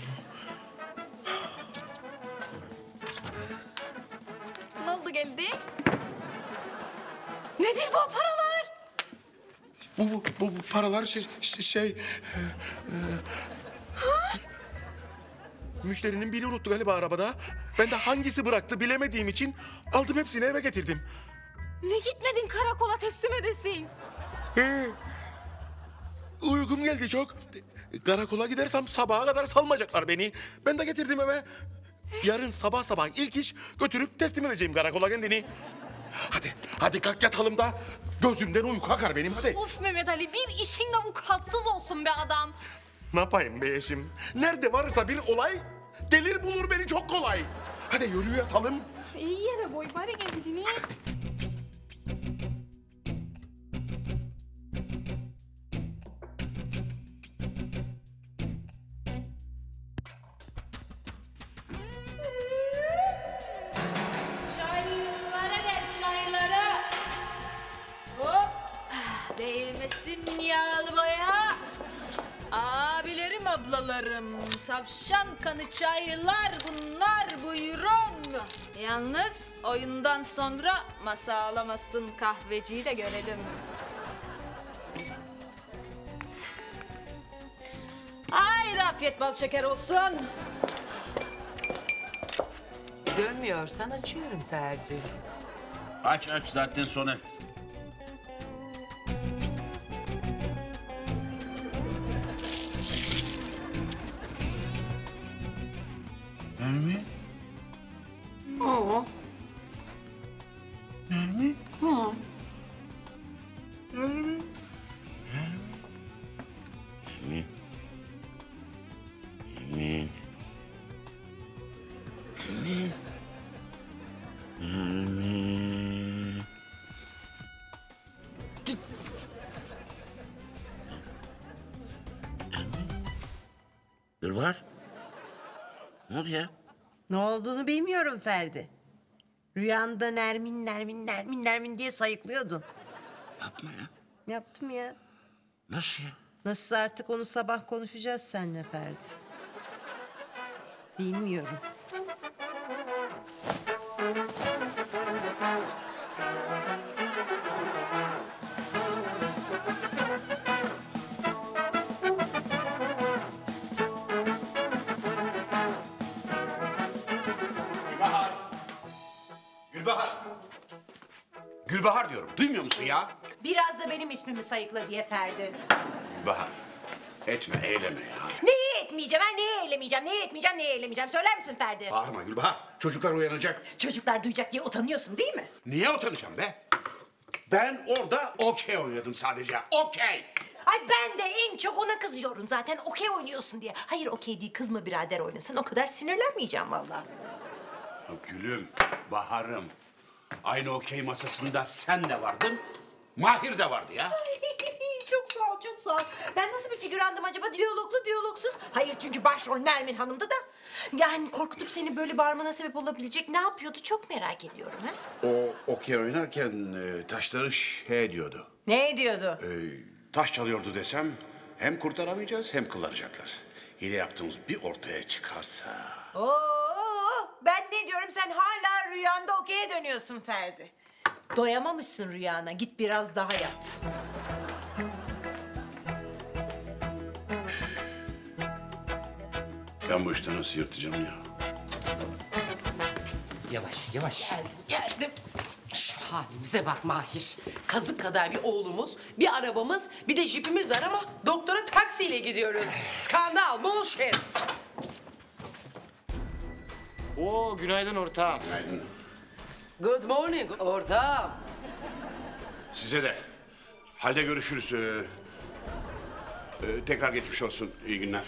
Ne oldu geldi? Nedir bu paralar? Bu paralar müşterinin biri unuttu galiba arabada. Ben de hangisi bıraktı bilemediğim için aldım hepsini eve getirdim. Ne gitmedin karakola teslim edesin? Uykum geldi çok. Karakola gidersem sabaha kadar salmayacaklar beni. Ben de getirdim eve. Yarın sabah ilk iş götürüp teslim edeceğim karakola kendini. Hadi kalk yatalım da gözümden uyku akar benim hadi. Of Mehmet Ali, bir işin de vukuatsız olsun be adam. Ne yapayım be eşim? Nerede varsa bir olay gelir bulur beni çok kolay. Hadi yürü yatalım. İyi yere koy bari kendini. Çaylara gel çaylara. Hop. Değilme gelmesin yağlı boya. Abilerim, ablalarım, tavşan kanı çaylar bunlar, buyurun. Yalnız oyundan sonra masa ağlamasın, kahveciyi de görelim. Haydi afiyet bal şeker olsun. Dönmüyorsan açıyorum Ferdi. Aç zaten sonra. Nermin? Nermin? Nermin? Nermin? Gülbahar. Ne oldu ya? Ne olduğunu bilmiyorum Ferdi. Rüyanda Nermin diye sayıklıyordun. Yapma ya. Yaptım ya. Nasıl ya? Nasıl artık onu sabah konuşacağız seninle Ferdi. Bilmiyorum. Gülbahar diyorum. Duymuyor musun ya? Biraz da benim ismimi sayıkla diye Ferdi. Gülbahar. Etme, eyleme ya. Neyi etmeyeceğim ha? Neyi eylemeyeceğim? Söyler misin Ferdi? Bağırma Gülbahar. Çocuklar uyanacak. Çocuklar duyacak diye utanıyorsun değil mi? Niye utanacağım be? Ben orada okey oynadım sadece. Okey. Ay ben de en çok ona kızıyorum zaten okey oynuyorsun diye. Hayır okey değil kızma birader oynasın o kadar sinirlenmeyeceğim vallahi. Gülüm, Bahar'ım. Aynı okey masasında sen de vardın, Mahir de vardı ya. Çok sağ ol. Ben nasıl bir figürandım acaba? Diyaloglu, diyalogsuz. Hayır çünkü başrol Nermin Hanım'dı da. Yani korkutup seni böyle bağırmana sebep olabilecek ne yapıyordu çok merak ediyorum. Ha? O okey oynarken taşları şey diyordu. Ne ediyordu? Taş çalıyordu desem hem kurtaramayacağız hem kullanacaklar. Hile yaptığımız bir ortaya çıkarsa... Oo, ben ne diyorum sen hala rüyanda okey'e dönüyorsun Ferdi. Doyamamışsın rüyana git biraz daha yat. Ben bu işten nasıl yırtacağım ya? Yavaş. Geldim. Şu halimize bak Mahir. Kazık kadar bir oğlumuz, bir arabamız, bir de jipimiz var ama doktora taksiyle gidiyoruz. Skandal, bullshit. Oo, günaydın ortağım. Günaydın. Good morning ortağım. Size de. Halde görüşürüz. Tekrar geçmiş olsun. İyi günler.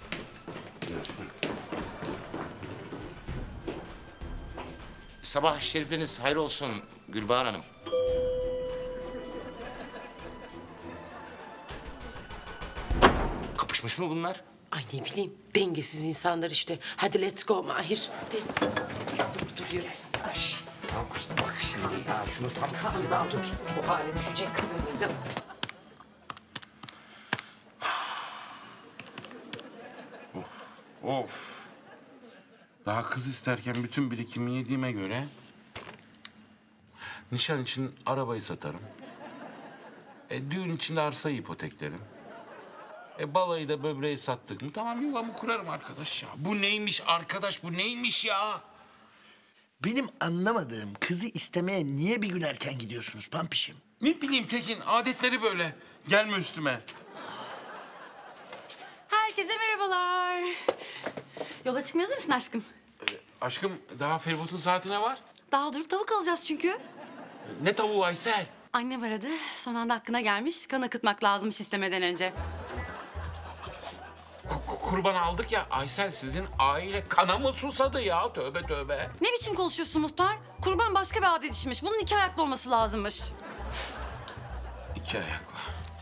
Sabah şerifleriniz hayır olsun Gülbahar Hanım. Kapışmış mı bunlar? Ay ne bileyim, dengesiz insanlar işte. Hadi let's go Mahir. Hadi. Zor duruyorum sana. Baş. Bak şimdi ya şunu tam Kandan tut. Bu hale düşecek kadın mıydım? Of. Daha kız isterken bütün birikimi yediğime göre... nişan için arabayı satarım. Düğün için de arsayı ipoteklerim. Balayı da böbreği sattık mı tamam yuvamı kurarım arkadaş ya. Bu neymiş arkadaş, bu neymiş ya? Benim anlamadığım kızı istemeye niye bir gün erken gidiyorsunuz Pampişim? Ne bileyim Tekin, adetleri böyle. Gelme üstüme. Herkese merhabalar. Yola çıkmaya hazır mısın aşkım? Aşkım daha feribotun saatine var. Daha durup tavuk alacağız çünkü. Ne tavuğu Aysel? Annem aradı. Son anda aklına gelmiş. Kan akıtmak lazımmış istemeden önce. Kurban aldık ya Aysel, sizin aile kana mı susadı ya? Tövbe tövbe. Ne biçim konuşuyorsun muhtar? Kurban başka bir adet işmiş. Bunun 2 ayaklı olması lazımmış. 2 ayaklı.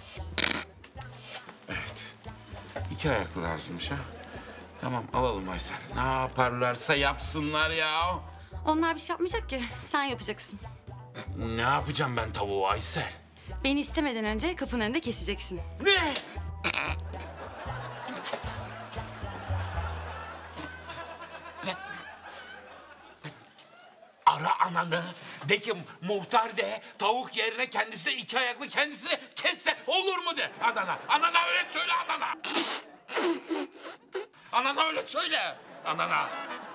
Evet. 2 ayaklı lazımmış ha. Tamam alalım Aysel. Ne yaparlarsa yapsınlar ya. Onlar bir şey yapmayacak ki. Sen yapacaksın. Ne yapacağım ben tavuğu Aysel? Beni istemeden önce kapının önünde keseceksin. Ne? Ara ananı. De ki muhtar de tavuk yerine kendisi 2 ayaklı kendisini kesse olur mu de anana. Anana öyle söyle anana. Anana öyle söyle. Anana.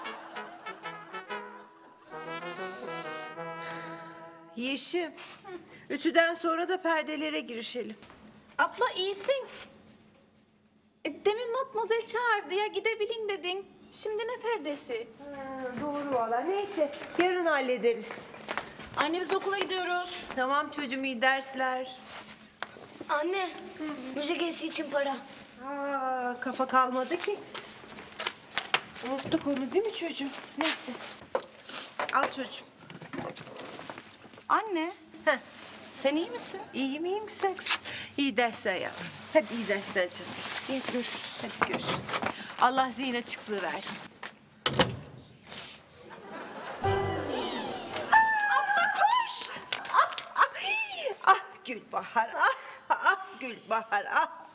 Yeşim, ütüden sonra da perdelere girişelim. Abla iyisin. Demin Matmazel çağırdı ya gidebilin dedin. Şimdi ne perdesi? Doğru valla. Neyse, yarın hallederiz. Anne biz okula gidiyoruz. Tamam çocuğum, iyi dersler. Anne, müzik gezisi için para. Kafa kalmadı ki. Unuttuk onu değil mi çocuğum? Neyse. Al çocuğum. Anne. Sen iyi misin? İyiyim güzel kızım. İyi dersler yavrum. Hadi iyi dersler canım. İyi görüşürüz. Hadi görüşürüz. Allah zihin açıklığı versin. Abla koş. Ah Gülbahar. Ah Gülbahar.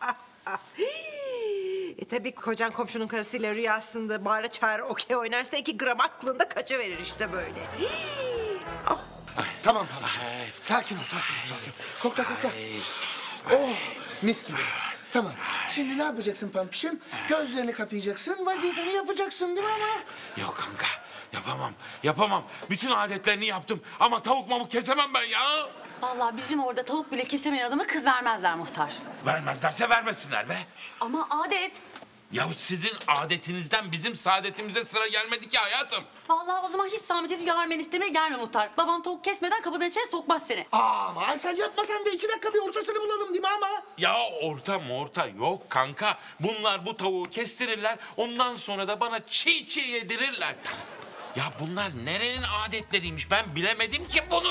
Tabii kocan komşunun karısıyla rüyasında bağıra çağıra okey oynarsa 2 gram aklında kaçıverir işte böyle. Tamam babacığım. Sakin ol. Kokla. Oh, mis gibi. Tamam. Şimdi ne yapacaksın Pampişim? Gözlerini kapayacaksın, vazifeni yapacaksın değil mi ama? Yok kanka, yapamam. Bütün adetlerini yaptım ama tavuk mamuk kesemem ben ya. Vallahi bizim orada tavuk bile kesemeyen adama kız vermezler muhtar. Vermezlerse vermesinler be. Ama adet. Ya sizin adetinizden bizim saadetimize sıra gelmedi ki hayatım. Vallahi o zaman hiç zahmet edip yarmen istemeye gelme muhtar. Babam tavuk kesmeden kapıdan içeri sokmaz seni. Ama sen yapma, sen de 2 dakika bir ortasını bulalım değil mi ama? Ya orta yok kanka. Bunlar bu tavuğu kestirirler, ondan sonra da bana çiğ yedirirler. Ya bunlar nerenin adetleriymiş? Ben bilemedim ki bunu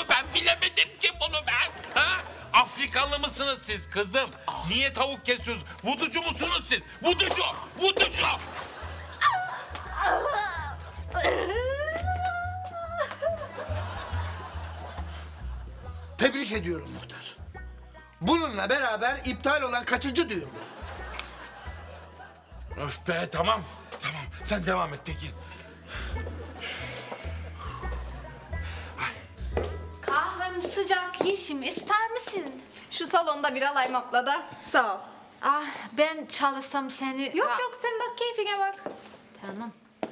ha? Afrikalı mısınız siz kızım? Niye tavuk kesiyorsunuz? Vuducu musunuz siz? Vuducu! Tebrik ediyorum muhtar. Bununla beraber iptal olan kaçıncı düğün bu? Öf be, tamam. Sen devam et Tekin. Kahvem sıcak Yeşim ister misin? Şu salonda bir alayım abla da. Sağ ol. Ah ben çalışsam seni... Yok sen bak keyfine bak. Tamam.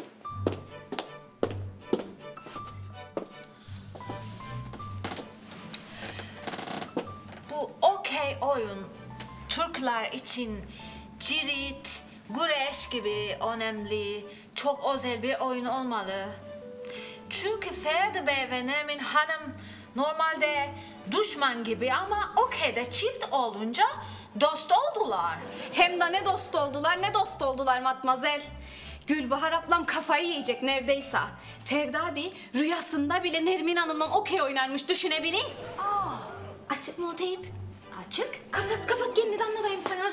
Bu okey oyun Türkler için cirit, güreş gibi önemli, çok özel bir oyun olmalı. Çünkü Ferdi Bey ve Nermin Hanım normalde düşman gibi ama okeyde çift olunca dost oldular. Hem de ne dost oldular Matmazel. Gülbahar ablam kafayı yiyecek neredeyse. Ferdi abi rüyasında bile Nermin Hanım'la okey oynarmış düşünebilin. Açık mı o teyip? Açık. Kapat kendini de anlatayım sana.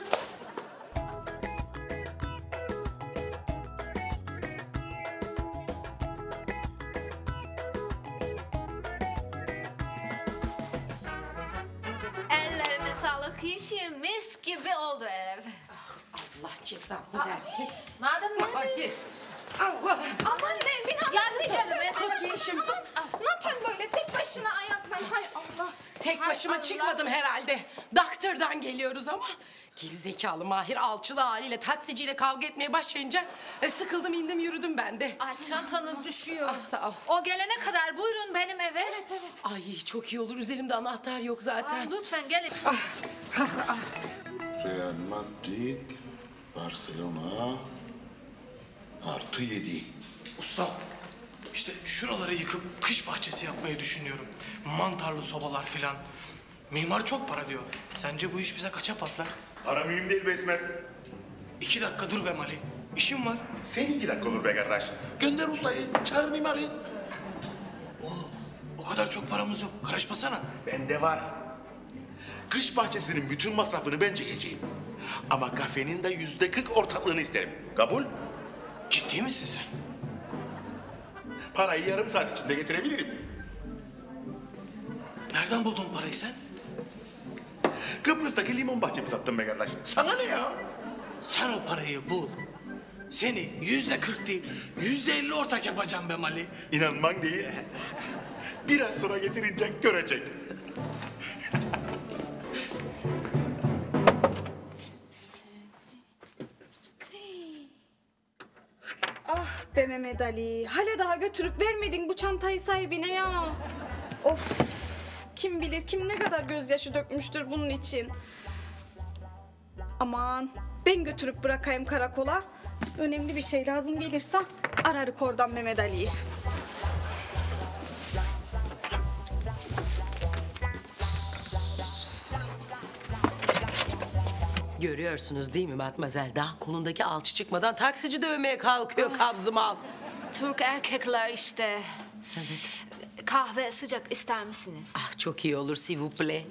Ellerine sağlık Yeşim, mis gibi oldu ev. Allah cezamı versin. Madem Nermin. Hayır. Allah. Aman Nermin Hanım. Yardım et. Tut Yeşim tut. Ne yapayım böyle tek başına ayakla? Hay Allah. Tek Hay başıma Allah. çıkmadım herhalde. Doktordan geliyoruz ama gerizekalı Mahir alçılı haliyle taksiciyle kavga etmeye başlayınca sıkıldım, indim, yürüdüm ben de. Ay çantanız düşüyor. Ah, sağ ol. O gelene kadar buyurun benim eve. Evet. Ay çok iyi olur. Üzerimde anahtar yok zaten. Ay, lütfen gelin. Real Madrid, Barcelona +7. Usta, işte şuraları yıkıp kış bahçesi yapmayı düşünüyorum. Mantarlı sobalar filan. Mimar çok para diyor. Sence bu iş bize kaça patlar? Para mühim değil be İsmet. 2 dakika dur be Mali. İşim var. Sen 2 dakika dur be kardeş. Gönder ustayı, çağır mimarı. Oğlum, o kadar çok paramız yok. Karışmasana. Bende var. Kış bahçesinin bütün masrafını ben çekeceğim. Ama kafenin de %40 ortaklığını isterim. Kabul? Ciddi misin sen? Parayı yarım saat içinde getirebilirim. Nereden buldun parayı sen? Kıbrıs'taki limon bahçemi sattım be kardeş. Sana ne ya? Sen o parayı bul. Seni %40 değil, %50 ortak yapacağım be Mali. İnanman değil. Biraz sonra getirince görecek. Ah be Mehmet Ali. Hala daha götürüp vermedin bu çantayı sahibine ya. Of. Kim bilir kim ne kadar gözyaşı dökmüştür bunun için. Aman ben götürüp bırakayım karakola. Önemli bir şey lazım gelirse ararık oradan Mehmet Ali'yi. Görüyorsunuz değil mi Matmazel? Daha kolundaki alçı çıkmadan taksici dövmeye kalkıyor kabzı mal. Türk erkekler işte. Evet. Kahve sıcak ister misiniz? Ah çok iyi olur s'il vous plaît.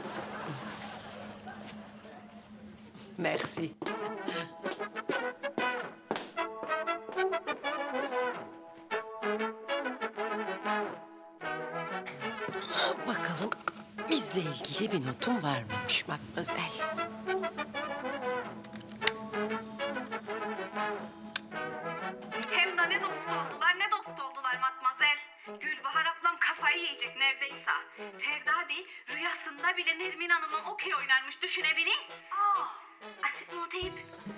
Merci. Bakalım bizle ilgili bir notum var mıymış Matmazel? Hem de ne dost oldular ne dost oldular Matmazel. Gülbahar ablam kafayı yiyecek neredeyse. Ferdi abi rüyasında bile Nermin Hanım'la okey oynarmış düşünebilin. Açık mı o teyip?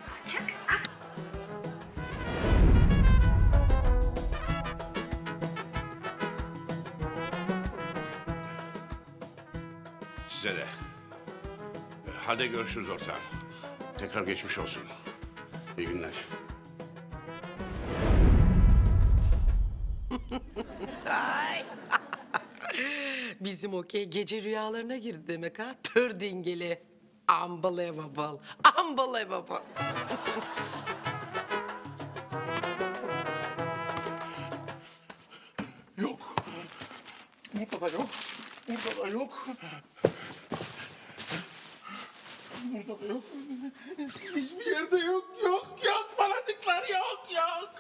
Size de. Hadi görüşürüz ortağım. Tekrar geçmiş olsun. İyi günler. Ay. Bizim okey gece rüyalarına girdi demek ha. Tır dingili. Unbelievable. Unbelievable. Yok. Burada da yok. Burada da yok. Burada da yok. Hiçbir yerde yok. Yok. Paracıklar yok. Yok.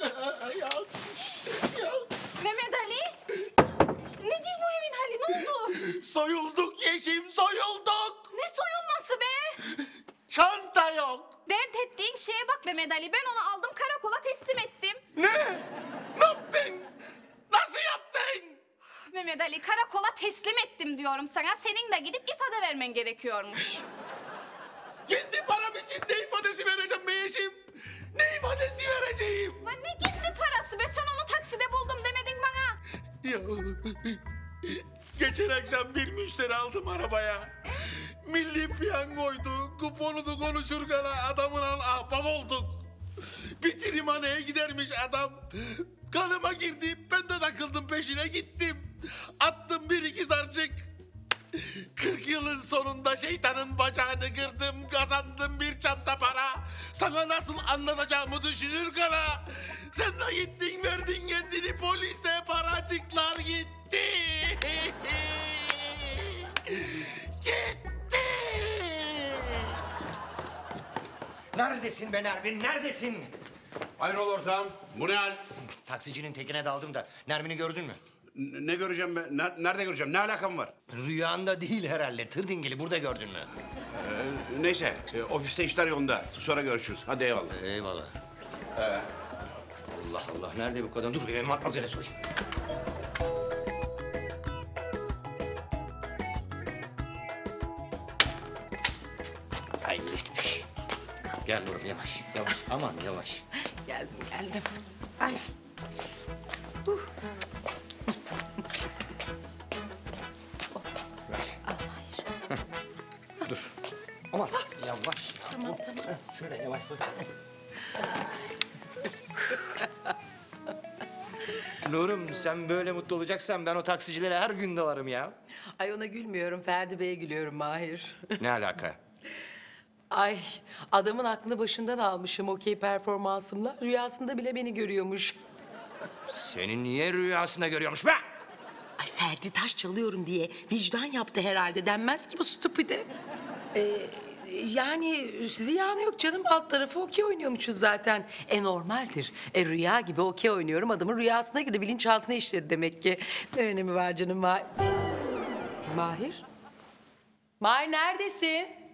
Mehmet Ali. Nedir bu evin hali ne oldu? Soyulduk Yeşim, soyulduk. Ne soyulması be? Çanta yok. Dert ettiğin şeye bak Mehmet Ali. Ben onu aldım karakola teslim ettim. Ne? Ne yaptın? Nasıl yaptın? Mehmet Ali karakola teslim ettim diyorum sana. Senin de gidip ifade vermen gerekiyormuş. Kendi param için ne ifadesi vereceğim be Yeşim? Ne ifadesi vereceğim? Lan ne kendi parası be? Sen onu takside buldum demedin bana. Ya geçen akşam bir müşteri aldım arabaya. Milli piyangoydu. Kuponunu konuşurken adamla ahbap olduk. Bitirimhaneye gidermiş adam. Kanıma girdi. Ben de takıldım peşine gittim. Attım bir iki zarcık. 40 yılın sonunda şeytanın bacağını kırdım. Kazandım bir çanta para. Sana nasıl anlatacağımı düşünür kara. Sen de gittin verdin kendini polise. Paracıklar gitti. Gitti. Neredesin be Nermin, neredesin? Hayrola ortağım? Bu ne hal? Taksicinin tekine daldım da. Nermin'i gördün mü? Ne göreceğim ben? Nerede göreceğim? Ne alakam var? Rüyanda değil herhalde. Tır dingili burada gördün mü? Neyse, ofiste işler yolunda. Sonra görüşürüz. Hadi eyvallah. Eyvallah. Allah Allah, nerede bu kadın? Dur bir Matmazel'e sorayım. Ay geçmiş. Gel Nur'um yavaş, yavaş. Aman yavaş. Geldim. Ay. Dur. Aman yavaş. Tamam. Şöyle yavaş koy. Nur'um sen böyle mutlu olacaksan ben o taksicilere her gün dalarım ya. Ay ona gülmüyorum. Ferdi Bey'e gülüyorum Mahir. Ne alaka? Ay adamın aklını başından almışım okey performansımla. Rüyasında bile beni görüyormuş. Senin niye rüyasında görüyormuş be? Ay Ferdi taş çalıyorum diye vicdan yaptı herhalde denmez ki bu stupide. Yani ziyanı yok canım alt tarafı okey oynuyormuşuz zaten. Normaldir. Rüya gibi okey oynuyorum adamın rüyasına girdi bilinçaltına işledi demek ki. Ne önemi var canım Mahir? Mahir neredesin?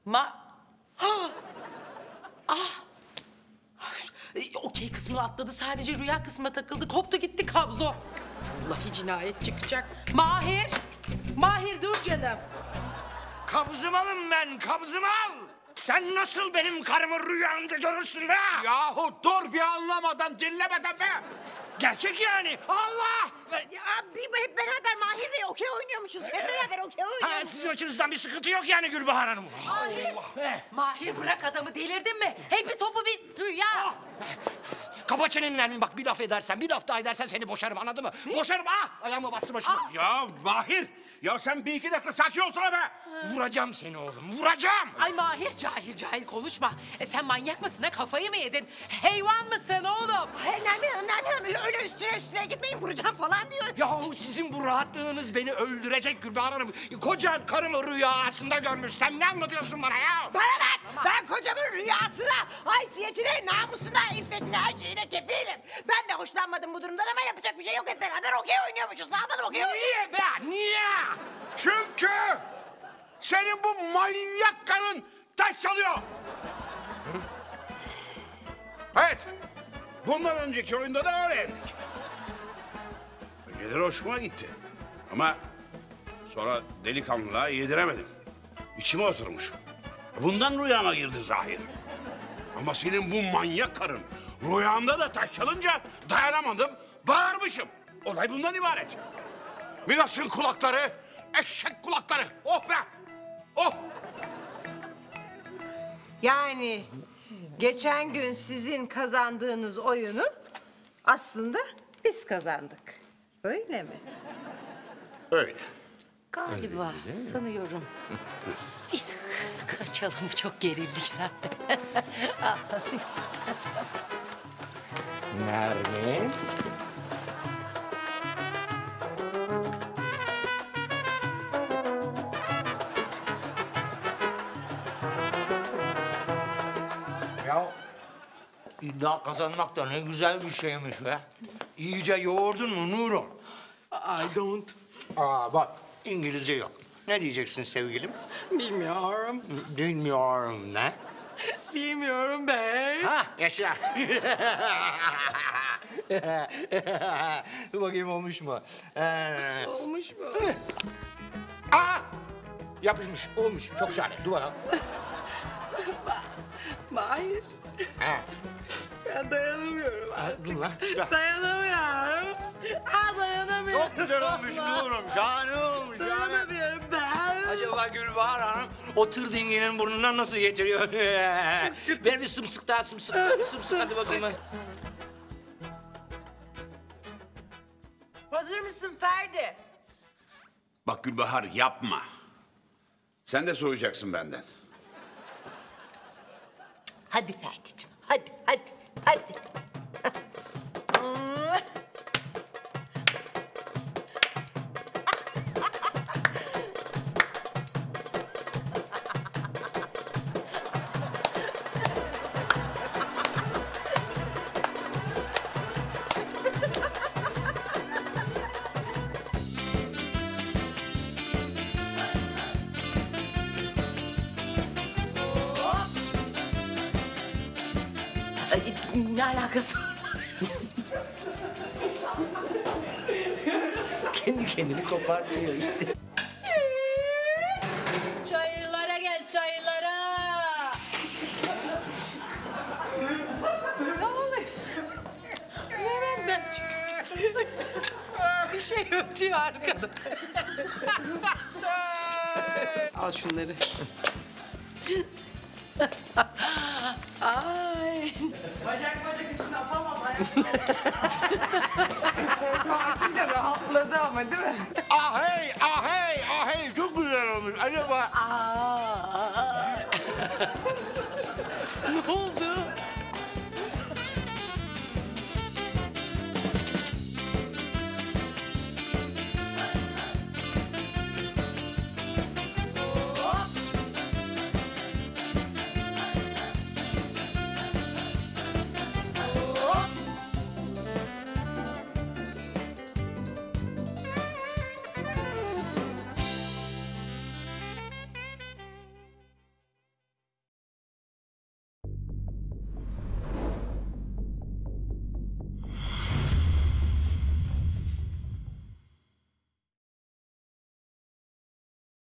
Okey kısmını atladı. Sadece rüya kısmına takıldı. Koptu gitti kabzo. Vallahi cinayet çıkacak. Mahir! Mahir dur canım. Kabzımı alın ben, kabzımı al! Sen nasıl benim karımı rüyanda görürsün be? Yahu dur bir anlamadan dinlemeden be! Gerçek yani, Allah! Ya hep beraber Mahir'le okey oynuyormuşuz. Hep beraber okey oynuyormuşuz. Sizin açınızdan bir sıkıntı yok yani Gülbahar Hanım. Mahir! Mahir bırak adamı, delirdin mi? Hep bir topu bir rüya. Kapa çeneni Nermin, bak bir laf edersen, bir laf daha edersen seni boşarım, anladın mı? Boşarım, ayağımı bastı başına. Ya Mahir! Ya sen bir iki dakika sakin olsana be! Vuracağım seni oğlum, vuracağım! Ay Mahir cahil konuşma. Sen manyak mısın ha? Kafayı mı yedin? Hayvan mısın oğlum? Hayır Nermin Hanım öyle üstüne gitmeyin vuracağım falan diyor. Yahu sizin bu rahatlığınız beni öldürecek Gülbahar Hanım. Kocan karımı rüyasında görmüş. Sen ne anlatıyorsun bana ya? Bana bak! Ben kocamın rüyasına, haysiyetine, namusuna, iffetine, her şeyine kefilim. Ben de hoşlanmadım bu durumdan ama yapacak bir şey yok. Hep beraber okey oynuyormuşuz. Ne yapalım okey oynuyoruz? Niye be? Niye? Çünkü senin bu manyak karın taş çalıyor. Evet. Bundan önceki oyunda da öyle yendik. Önceleri hoşuma gitti. Ama sonra delikanlılığa yediremedim. İçime oturmuş. Bundan rüyama girdi zahir. Ama senin bu manyak karın rüyamda da taş çalınca dayanamadım, bağırmışım. Olay bundan ibaret. Midas'ın kulakları, eşek kulakları. Oh be! Oh! Yani geçen gün sizin kazandığınız oyunu aslında biz kazandık. Öyle mi? Öyle. Galiba sanıyorum. Biz kaçalım, çok gerildik zaten. Nermin? Ya iddia kazanmak da ne güzel bir şeymiş be. İyice yoğurdun mu Nurum? I don't. Bak İngilizce yok. Ne diyeceksin sevgilim? Bilmiyorum. Bilmiyorum ne? Bilmiyorum bey. Ha yaşa. Dur bakayım olmuş mu? Olmuş mu? Yapışmış, olmuş. Çok şahane. Dur bakalım. Mahir. Ben dayanamıyorum artık. Dur lan. Dayanamıyorum. Dayanamıyorum. Çok güzel olmuş Nurum. Şahane olmuş. Dayanamıyorum ben. Acaba Gülbahar Hanım o tır dinginin burnundan nasıl getiriyor? Ver bir sımsık daha sımsık. Sımsık hadi bakayım. Hazır mısın Ferdi? Bak Gülbahar yapma. Sen de soğuyacaksın benden. Hadi Ferdi'cim, hadi. Ne alakası var? Kendi kendini kopartıyor işte. Çayırlara gel çayırlara. Ne oluyor? Nereden çıkıyor? Bir şey ötüyor arkada. Al şunları. Ay. Bacak üstüne atamam. Sesma açınca rahatladı ama değil mi? Ahey, çok güzel olmuş. Acaba... Ne oldu?